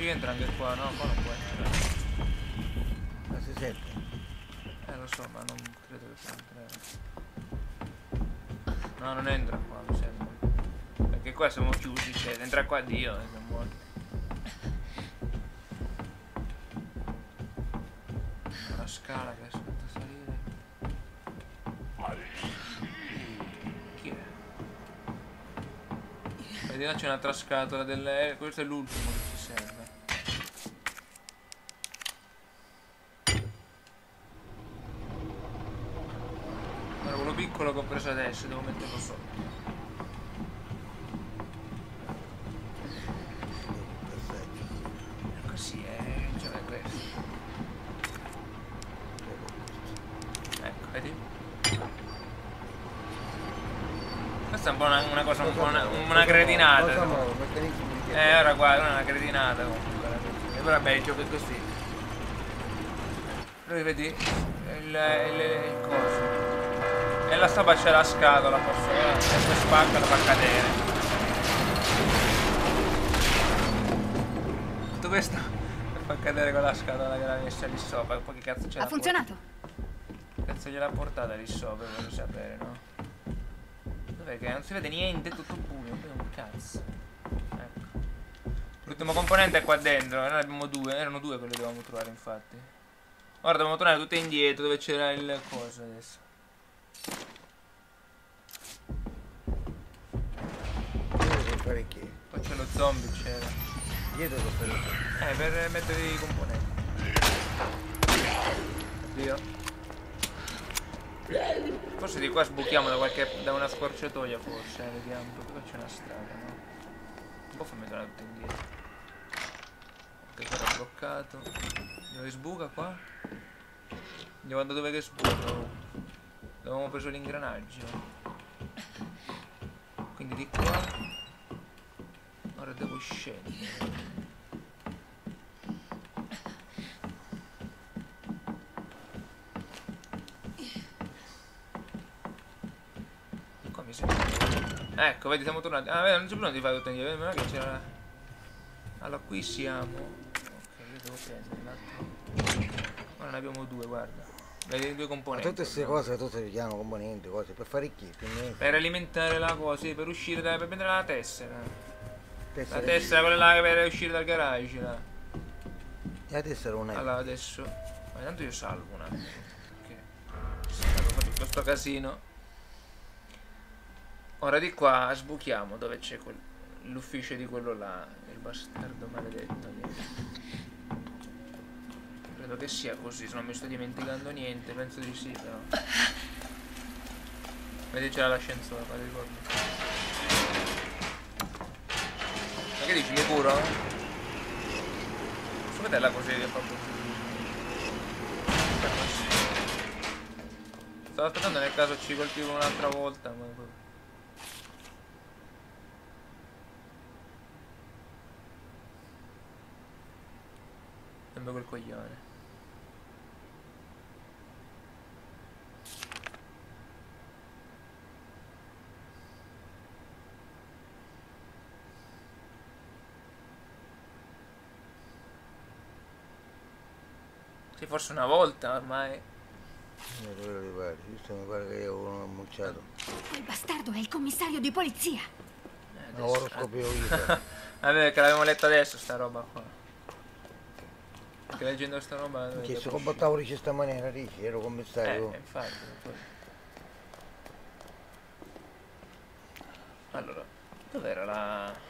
ci entra anche qua, no? Qua non può entrare.
Ma si sente?
Eh lo so, ma non credo che possa entrare. No, non entra qua, mi sembra. Perché qua siamo chiusi, cioè, entra qua Dio, e siamo morti. Una scala che aspetta a salire. Chi è? Vedi, là c'è un'altra scatola delle... Eh, questo è l'ultimo che ci serve. Guarda, quello piccolo che ho preso adesso, devo metterlo sotto. Così è, cioè è questo. Ecco, vedi? Questa è un po' una, una cosa, un po' una, una cretinata. Eh, ora qua, non è una cretinata comunque. Però vabbè, il gioco è così. Lui vedi? Il, il, il coso. E là sopra c'è la scatola, forse. Eh, se poi spacca la fa cadere. Tutto questo per far cadere quella scatola che l'ha messa lì sopra. Poi che cazzo c'è?
Ha funzionato.
Che cazzo gliel'ha portata lì sopra, voglio sapere, no? Dov'è che non si vede niente, è tutto buio, non vedo un cazzo. Ecco. L'ultimo componente è qua dentro, noi ne abbiamo due, erano due quelli che dovevamo trovare infatti. Ora dobbiamo tornare tutte indietro dove c'era il coso adesso.
Fare che?
Qua c'è lo zombie, c'era.
Dietro lo fare.
Eh, per mettere i componenti. Oddio. Forse di qua sbuchiamo da qualche. Da una scorciatoia forse, eh, vediamo. Qua c'è una strada, no? Un po' fammi tornare tutto indietro. Ok, qua era bloccato. Dove sbuca qua? Andiamo da dove che sbuca? Dove avevamo preso l'ingranaggio. Quindi di qua. Ora devo scendere. E qua mi sembra. Ecco, vedi, siamo tornati. Ah, vedi, non c'è bisogno di fare tutto indietro. Non è che c'era. Allora, qui siamo. Ok, io devo prendere l'altro. Ora ne abbiamo due, guarda. Vedi i due componenti.
Ma tutte queste cose, tutte le chiamano componenti, cose, per fare chi?
Per alimentare la cosa, sì, per uscire da. Per prendere la tessera.
Tessera
La tessera, quella là per uscire dal garage là.
E la tessera non è.
Allora adesso. Ma intanto io salvo un attimo. Perché devo fare tutto sto casino. Ora di qua sbuchiamo dove c'è l'ufficio di quello là. Il bastardo maledetto. Credo che sia così, se non mi sto dimenticando niente, penso di sì però. Vedi c'era l'ascensore, ma ricordo. Ma che dici, mi curo? Posso vederla così che fa così? Stavo aspettando nel caso ci colpivo un'altra volta, ma... Sembra quel coglione. Sì, forse una volta ormai.
Non dove lo pare, giusto mi pare che io uno ammucciato.
Quel bastardo è il commissario di polizia.
Eh,
no, ora scopio io.
Vabbè, che l'avevamo letta adesso sta roba qua. Perché leggendo sta roba.
Che se comportavo in questa maniera, dici, ero commissario.
Eh, infatti. Allora, dov'era la.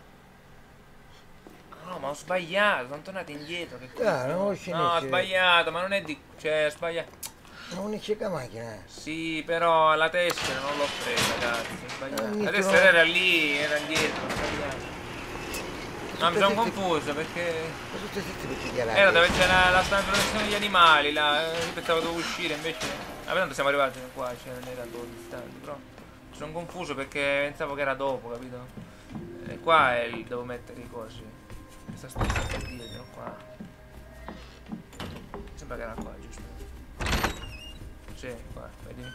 No, ma ho sbagliato, sono tornato indietro. Che
ah, non
no, ho sbagliato, ma non è di. Cioè, ho sbagliato.
Non c'è la macchina.
Sì, però la tessera non l'ho presa, cazzo. Ho sbagliato.
Ah,
la tessera no. Era lì, era indietro, ho sbagliato. No, mi sono confuso perché. Era dove c'era la stanza dove sono gli animali, là. Io pensavo dovevo uscire, invece. Vabbè, tanto siamo arrivati qua, cioè non era dove distante, però. Mi sono confuso perché pensavo che era dopo, capito? E qua è il... devo mettere i cosi. Questa stanza qua dietro, qua. Sembra che era qua, giusto? Sì, qua, vedi?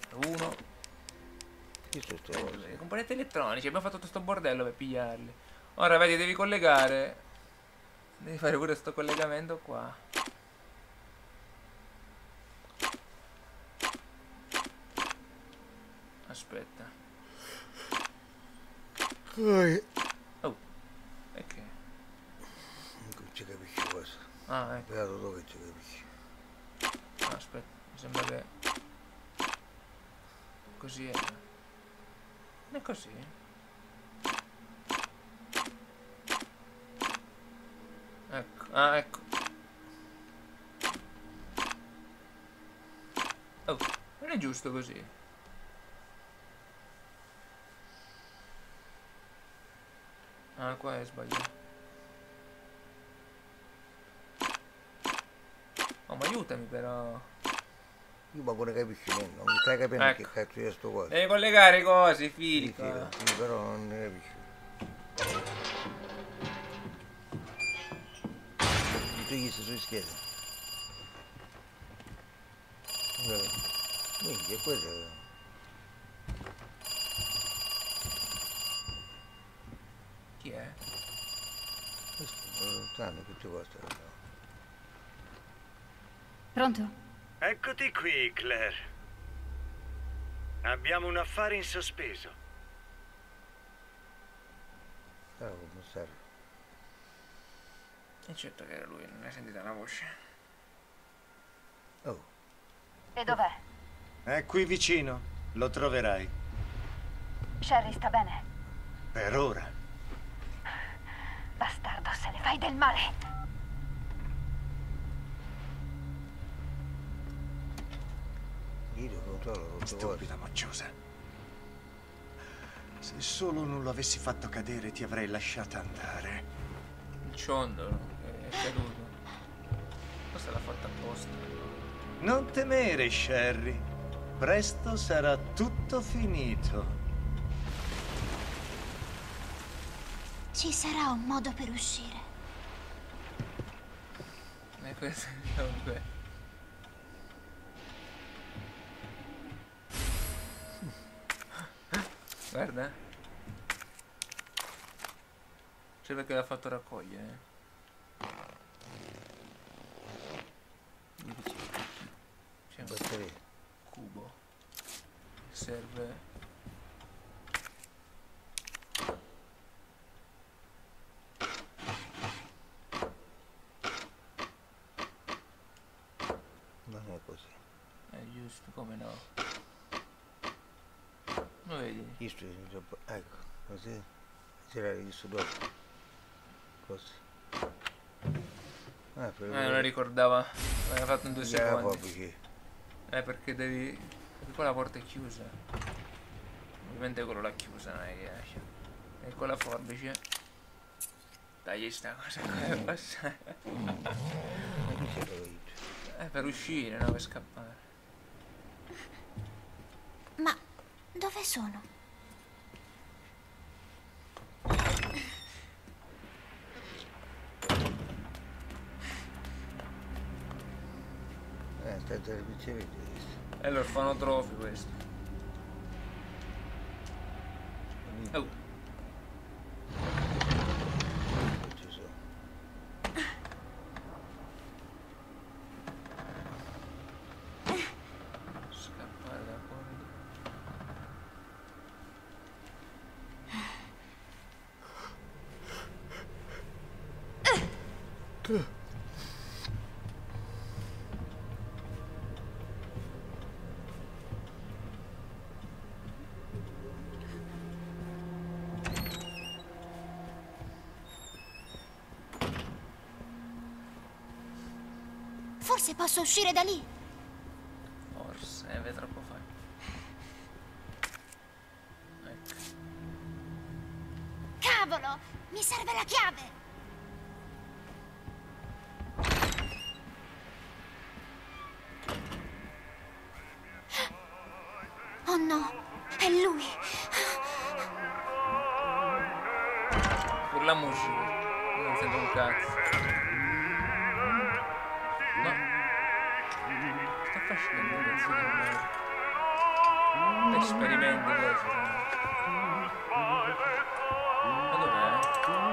Uno. I componenti elettronici, abbiamo fatto tutto sto bordello per pigliarli. Ora vedi, devi collegare. Devi fare pure sto collegamento qua. Aspetta. Oh, e che?
Non ci capisci cosa.
Ah, ecco.
Beato tu che ci capisci.
No, aspetta, mi sembra che... Così è. Non è così? Ecco, ah, ecco. Oh, non è giusto così. Ah, qua è sbagliato. Oh, ma aiutami però.
Io ma non capisci niente, non stai capendo
Ecco.
che cazzo è sto cosa.
Devi collegare i cosi, i fili.
Sì,
qua.
sì, sì, però non ne capisci. Tu gli stai su scheda. Minchia, questo è...
Chi è?
Sanno tutte cose.
Pronto?
Eccoti qui, Claire. Abbiamo un affare in sospeso.
Ciao, commissario.
E certo che era lui, non hai sentito la voce.
Oh.
E dov'è?
È qui vicino. Lo troverai.
Sherry sta bene?
Per ora.
Bastardo, se ne fai del male.
Io controllo tutte cose.
Stupida mocciosa. Se solo non lo avessi fatto cadere, ti avrei lasciata andare.
Il ciondolo che è caduto. Questo l'ha fatto apposta.
Non temere, Sherry. Presto sarà tutto finito.
Ci sarà un modo per uscire.
E questo è... Guarda. C'è perché l'ha fatto raccogliere. C'è un
batteria.
cubo. Serve.
Non è così.
È giusto, come no? Lo vedi?
Questo è troppo... Ecco, così. C'era visto dopo. Così. Ah, per...
Eh, non la ricordava. L'aveva fatto in due
Già,
secondi.
proprio.
Eh, perché devi... Perché qua la porta è chiusa. Ovviamente quello l'ha chiusa, non è che lascia. E con la forbice... Tagli sta cosa qua per passare. Eh, per uscire, no? Per scappare.
Ma dove sono?
Eh, aspetta, ricevete.
È l'orfanotrofio questo. Oh.
Ci sono.
Scappare da fuori.
Forse posso uscire da lì.
Forse, eh, è troppo facile. Ecco.
Cavolo! Mi serve la chiave! Oh no! È lui!
Pure la musica. Non sento un cazzo. Ma... Sta facendo un pezzo di merda. Esperimenti questo. Ma dov'è?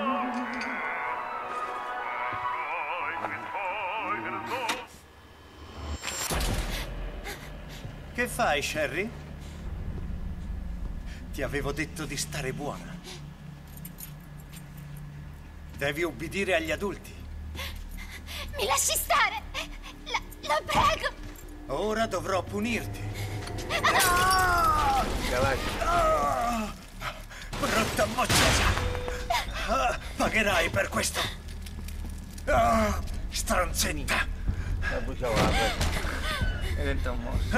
Che fai, Sherry? Ti avevo detto di stare buona. Devi ubbidire agli adulti.
Mi lasci stare! La, la prego!
Ora dovrò punirti.
No!
Oh, brutta mocciosa! Ah, pagherai per questo! Oh, stronzetta!
È dentro un morso.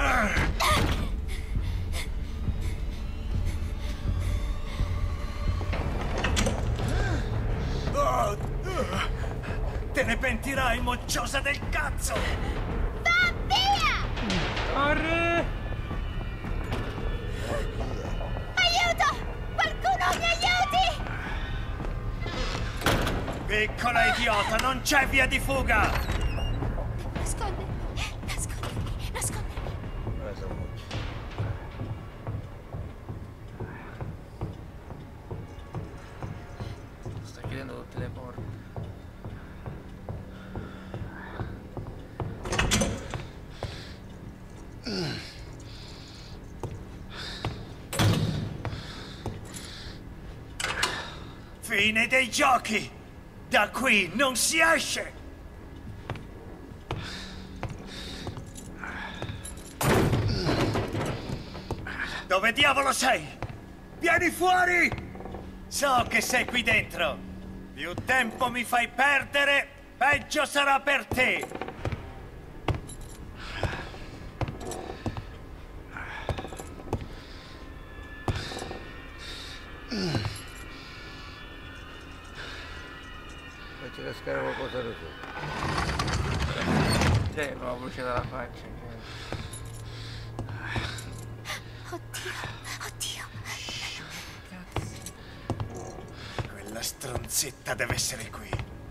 Oh, te ne pentirai, mocciosa del cazzo!
Va via!
Corri!
Aiuto! Qualcuno mi aiuti!
Piccola idiota, non c'è via di fuga!
Nascondimi, nascondimi, nascondimi.
Sta chiudendo tutte le porte.
Fine dei giochi! Da qui non si esce! Dove diavolo sei? Vieni fuori! So che sei qui dentro. Più tempo mi fai perdere, peggio sarà per te.
Facci cascare qualcosa da sopra.
Cioè, non ho bruciato la faccia.
Oddio, oddio.
Quella stronzetta deve essere qui.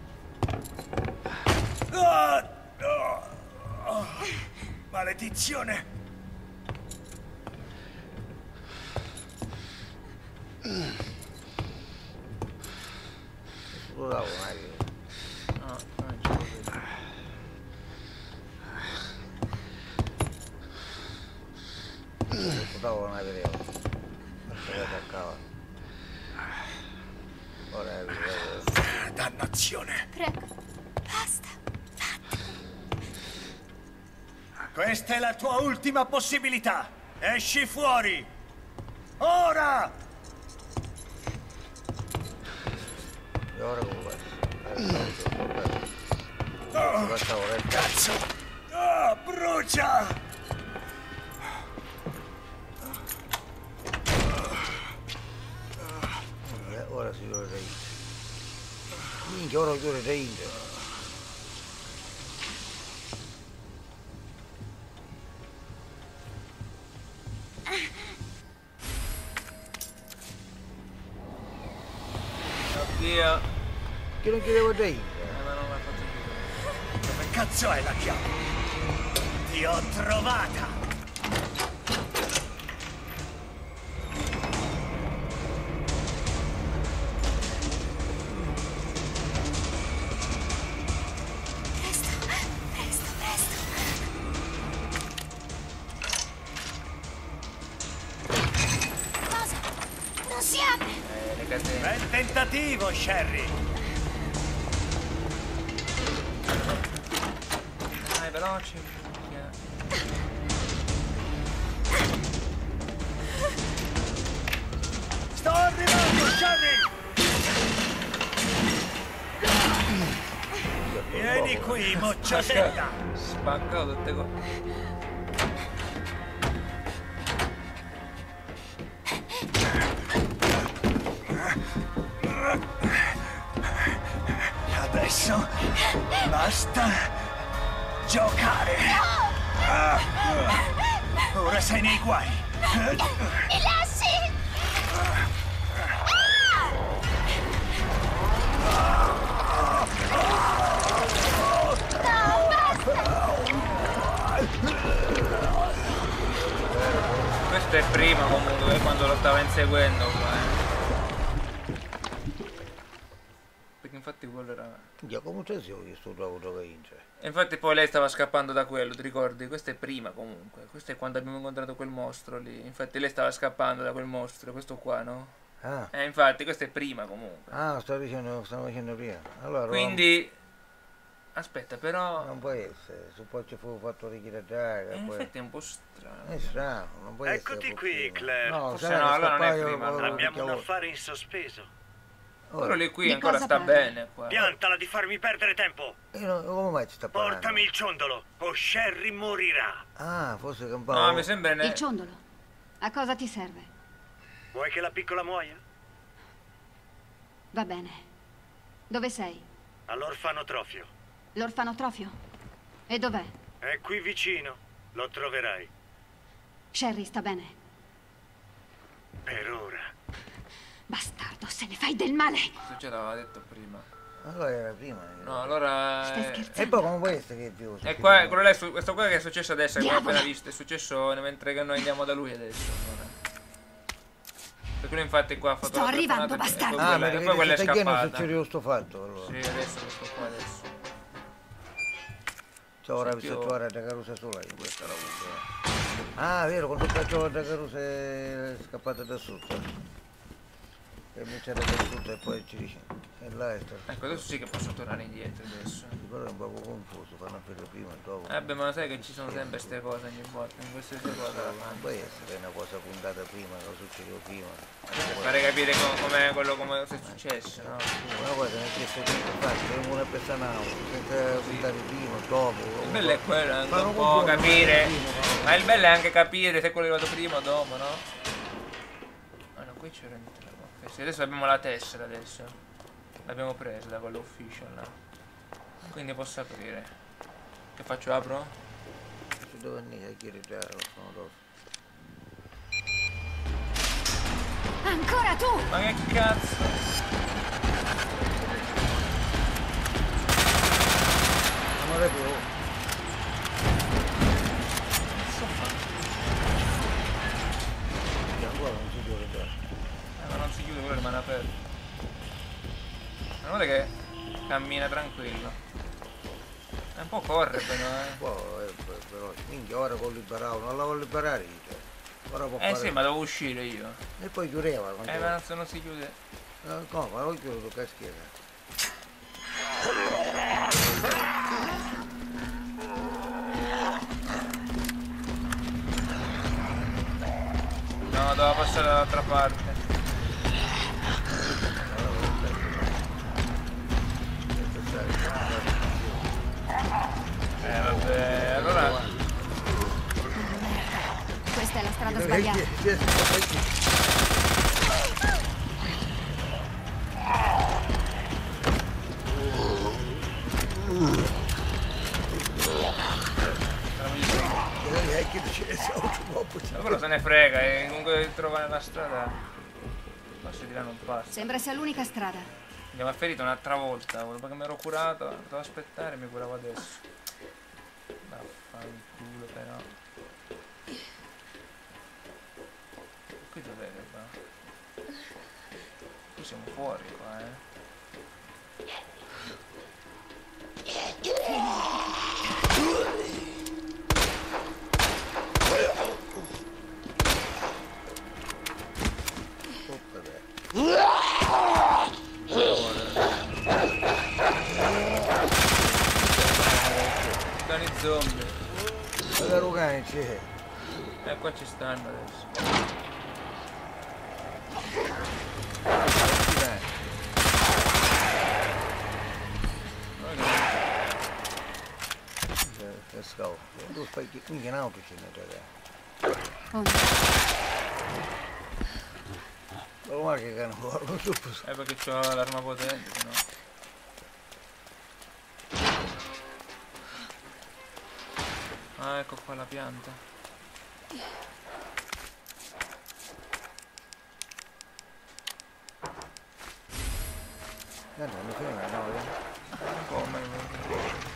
Oh, oh, oh. Maledizione!
Bravo, Mario.
No, non c'è più.
Bravo, non avevo. Non si attaccava. Ora è
Dannazione!
Prego, basta.
Questa è la tua ultima possibilità! Esci fuori! Ora!
E ora come
Oh, cazzo! Oh, brucia!
Eh, ora si chiude dai. Minchia, ora chiude dai.
Oddio.
Che non chiedevo dai.
Eh, ma non mi ha fatto chiudere.
Dove cazzo è la chiave? Ti ho trovata!
Presto, presto, presto. Cosa? Non si apre.
Eh, le catene.
Bel tentativo, Sherry!
Dai, veloce. minchia.
Sto arrivando, Sherry! Vieni qui, mocciosetta!
Spaccato tutte cose.
Adesso basta giocare. Ora sei nei guai.
Mi lasci? No, basta!
Questo è prima comunque, quando lo stava inseguendo qua, eh. Perché infatti quello era...
Dio, come c'è se ho visto trovo dove vince?
E infatti poi lei stava scappando da quello, ti ricordi? Questo è prima comunque, questo è quando abbiamo incontrato quel mostro lì. Infatti lei stava scappando da quel mostro, questo qua, no?
Ah.
Eh, infatti questo è prima comunque.
Ah, stavo dicendo, stavo dicendo prima. Allora,
quindi... Aspetta, però...
Non può essere, se poi ci fu fatto richiedere.
Eh, in
poi...
effetti è un po' strano.
È strano, non può
Eccoti
essere.
qui, Claire.
No,
Forse
sai,
no, allora non è
io-
prima,
io-
allora.
Abbiamo
io-
un affare in sospeso.
Quello lì qui
Di
ancora
cosa
sta
parli?
bene qua.
Piantala di farmi perdere tempo.
io non- come mai ci sta parlando?
Portami il ciondolo o Sherry morirà.
Ah, forse che un po'.
No, mi sembra... Ne...
Il ciondolo. A cosa ti serve?
Vuoi che la piccola muoia?
Va bene. Dove sei?
All'orfanotrofio.
L'orfanotrofio? E dov'è?
È qui vicino. Lo troverai.
Sherry sta bene.
Per ora.
Bastardo, se ne fai del male!
Questo ce l'aveva detto prima.
Allora era prima.
No, allora...
Stai
eh,
scherzando?
E poi come può essere che è più?
E qua, quello là è su- questo qua che è successo adesso, che abbiamo
Diavolo!
appena visto, è successo mentre che noi andiamo da lui adesso. allora. Per quello infatti qua ha fatto
Sto
la
arrivando,
telefonata e
bastardo!
poi
Ah,
quella-
ma
e poi quella è
perché non
scappata.
succede sto fatto allora.
Sì, adesso questo qua adesso.
C'ho ora
Senti,
visto
oh.
c'ho ora da carusa sola in questa la Ah, vero, quando c'ho da carusa è scappata da sotto. E mi c'era da sotto e poi ci dice. E là è stato.
Ecco, adesso sì che posso tornare indietro adesso.
Però è un po' confuso, fanno per prima e dopo.
Eh beh, ma sai che ci sono sempre queste cose ogni volta, in qualsiasi cosa la
Non
fanno.
può essere una cosa puntata prima, che succedeva prima.
Fare capire com- com'è quello come è successo, no?
Una cosa nel senso che fatto una persona senza puntare prima, dopo.
Il bello è quello, anche
Fanno
un po'
confuso,
capire.
prima,
Ma il bello è anche capire se quello è arrivato prima o dopo, no? Ah no, qui c'era niente da qua. Sì, adesso abbiamo la tessera adesso. L'abbiamo presa da quello ufficial là. Quindi posso aprire. Che faccio? Apro?
Ci devo venire a chiedere già lo sono dopo.
Ancora tu!
Ma che cazzo?
Non è più. E ancora non si chiude già.
Eh, ma non si chiude, quello rimane aperto. Ma guarda che cammina tranquillo. È un po' corre però, eh.
Poi, eh, poi, però, minchia, ora con liberare, non la vuole liberare, dice. Ora può
Eh
fare...
sì, ma devo uscire io.
E poi chiudeva. quando-
Eh, ma se non si chiude.
No, no, ma lo chiudo, che schiena.
No, devo passare dall'altra parte. Eh vabbè, allora.
Questa è la strada sbagliata.
Ma quello se ne frega, e comunque trovare la strada. Posso dire non passa.
Sembra sia l'unica strada.
Mi aveva ferito un'altra volta, perché mi ero curato, dovevo aspettare e mi curavo adesso. Vaffanculo però. Qui dov'è che va? Qui siamo fuori qua, eh. Cani zombie.
Guarda cani c'è.
Eh qua ci stanno adesso.
Che scavo. Tu fai che qui in auto ce ne
Oh,
Ma guarda che cano non so
Eh perché c'ho l'arma potente, se no. Ah, ecco qua la pianta.
Guarda, mi frega, no, eh.
Come?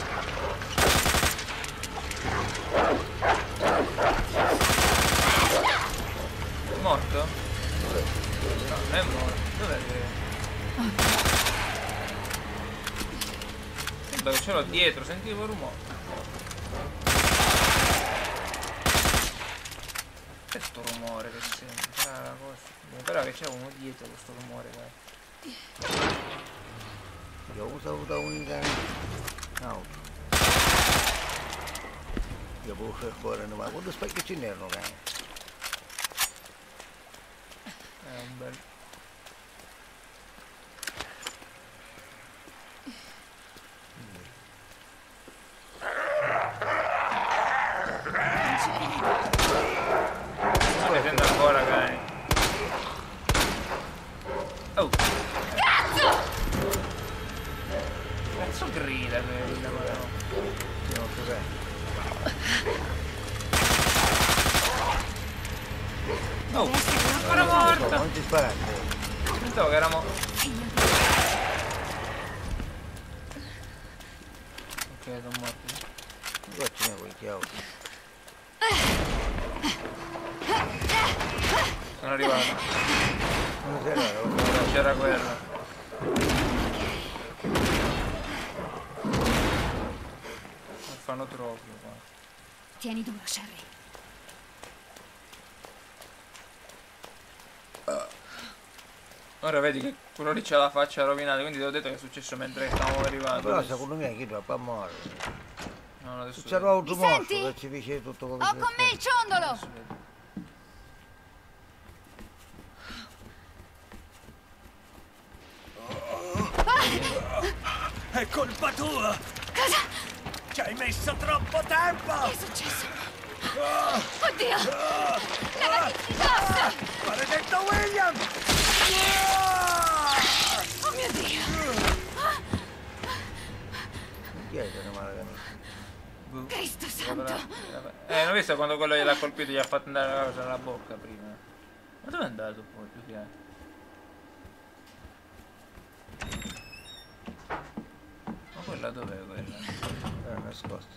È morto? No, non è morto. Dov'è che... ce l'ho dietro, sentivo il rumore. Che sto rumore che senti? Sarà la cosa. Però che c'è uno dietro questo rumore, dai.
Io ho usato un'unica auto. Io può fare fuori, ma quando specchi ce n'erano, cane?
È un bel... Ma ne sento ancora, cani. Oh!
Cazzo!
Cazzo grida quella, però.
Non so bene.
Oh! Ancora morta!
Non ti sparate.
Pensavo che eravamo... Ok, sono morti.
Qua ce ne vuoi chiavo.
Sono arrivato.
Non sei arrivato?
C'era quella. Non fanno troppo qua.
Tieni duro, Sherry.
Ora vedi che quello lì c'ha la faccia rovinata, quindi ti ho detto che è successo mentre stavamo arrivando.
Però secondo me chi troppo a morire.
No, adesso
c'era un altro morso che ci dice tutto come
Ho con me il ciondolo!
È colpa tua!
Cosa?
Ci hai messo troppo tempo!
Che è successo? Oddio! Levati di dosso!
Maledetto William!
Oh mio Dio!
Chi è che non male che
Cristo santo!
Eh, non visto quando quello gliel'ha colpito, gli ha fatto andare la cosa alla bocca prima. Ma dove è andato poi più che altro? Ma quella dov'è quella?
È nascosta.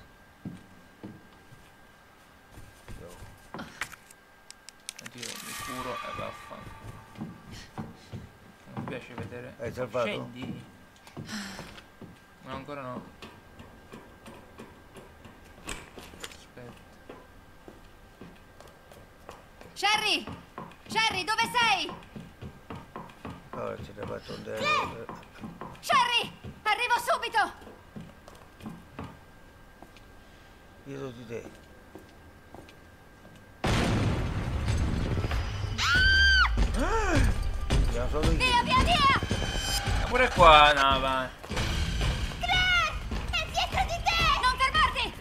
Oddio, mi curo e vaffanculo. Non mi piace vedere.
Hai salvato?
Scendi? No, ancora no. Aspetta.
Sherry! Sherry, dove sei?
Ora ci ne faccio un
Claire! Sherry! Arrivo subito!
Dietro di te.
Via, via, via!
Ma pure qua, no, va.
Claire! È dietro di te! Non fermarti!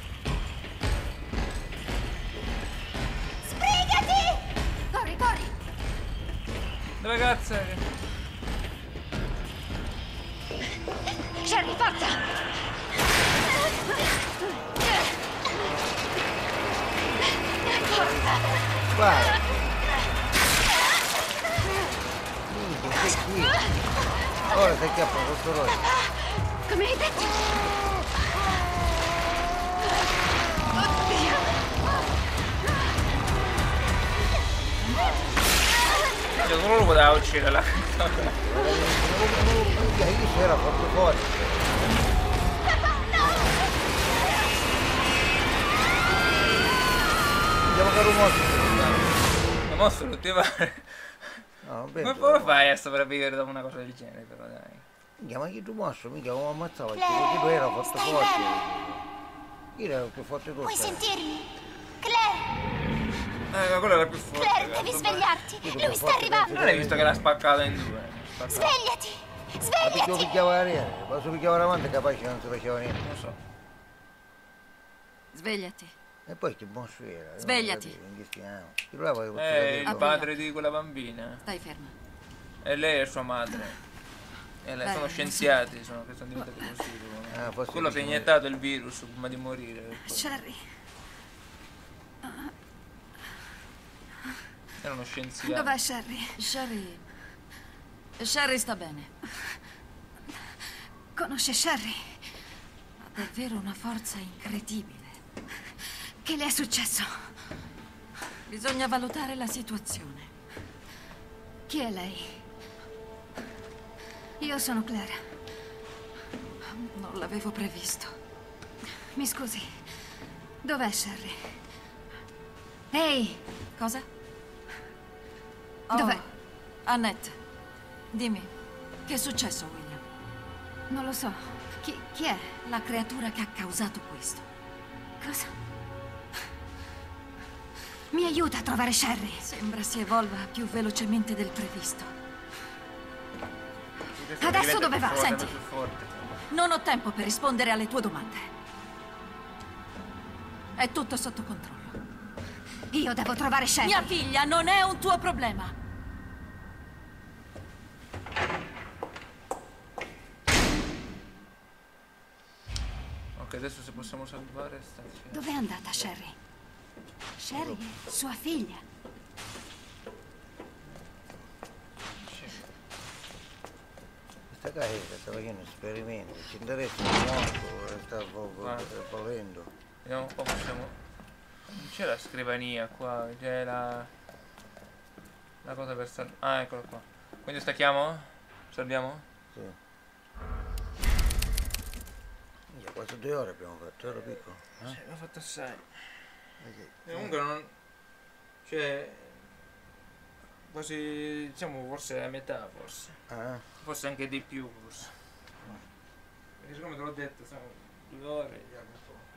Sbrigati! Corri, corri!
Dove cazzo è?
Sherry, forza!
Guarda! Minchia, sei qui! Ora sei chiappa questo rosso!
Come hai detto? Oddio!
Io solo lo poteva uccidere la
Minchia, io c'era fatto fuori! Andiamo che rumore!
Ma mosso non ti pare?
No,
come come fai a sopravvivere dopo una cosa del genere, però dai?
Minchia, ma chi tu mosso? Mica non ammazzava, perché tu era fatto forte. Io ero più forte tu.
Puoi sentirmi? Claire!
Eh, ma quello era più forte.
Claire, devi svegliarti! Lui sta arrivando!
Non hai visto che l'ha spaccata in due? Spaccata.
Svegliati!
Ma
Svegliati!
perché lo picchiava l'aria? Ma se picchiava davanti capace non si faceva niente.
Non so.
Svegliati.
E poi che mosso era?
Svegliati.
È il padre di quella bambina.
Stai ferma.
E lei è sua madre. E lei
Beh,
sono scienziati, sono, che sono diventati così.
Ah, forse
quello si è
dici-
iniettato il virus prima di morire.
Sherry.
Erano scienziati.
Dov'è Sherry?
Sherry... Sherry sta bene.
Conosce Sherry?
Ha davvero una forza incredibile.
Che le è successo?
Bisogna valutare la situazione.
Chi è lei? Io sono Claire.
non l'avevo previsto.
Mi scusi, dov'è Sherry? Ehi!
Cosa?
Dov'è?
Oh, Annette, dimmi, che è successo, William?
Non lo so. Chi, chi è?
La creatura che ha causato questo.
Cosa? Mi aiuta a trovare Sherry.
Sembra si evolva più velocemente del previsto.
Adesso dove va? Senti.
Non ho tempo per rispondere alle tue domande. È tutto sotto controllo.
Io devo trovare Sherry.
Mia figlia non è un tuo problema.
Ok, adesso se possiamo salvare sta...
Dov'è andata Sherry? Sherry è sua figlia.
Questa casetta sta facendo esperimenti, ci interessa molto e sta volendo.
Vediamo un po', possiamo... Non c'è la scrivania qua, c'è la... La cosa per sal... Ah, eccolo qua. Quindi stacchiamo? Salviamo?
Sì. Minchia, quasi due ore abbiamo fatto, ero piccolo. Eh?
Sì, l'ho fatto assai. E comunque non... Cioè... Quasi... diciamo forse a metà forse.
Ah.
Forse anche di più forse. Perché siccome te l'ho detto, sono due ore già un po'.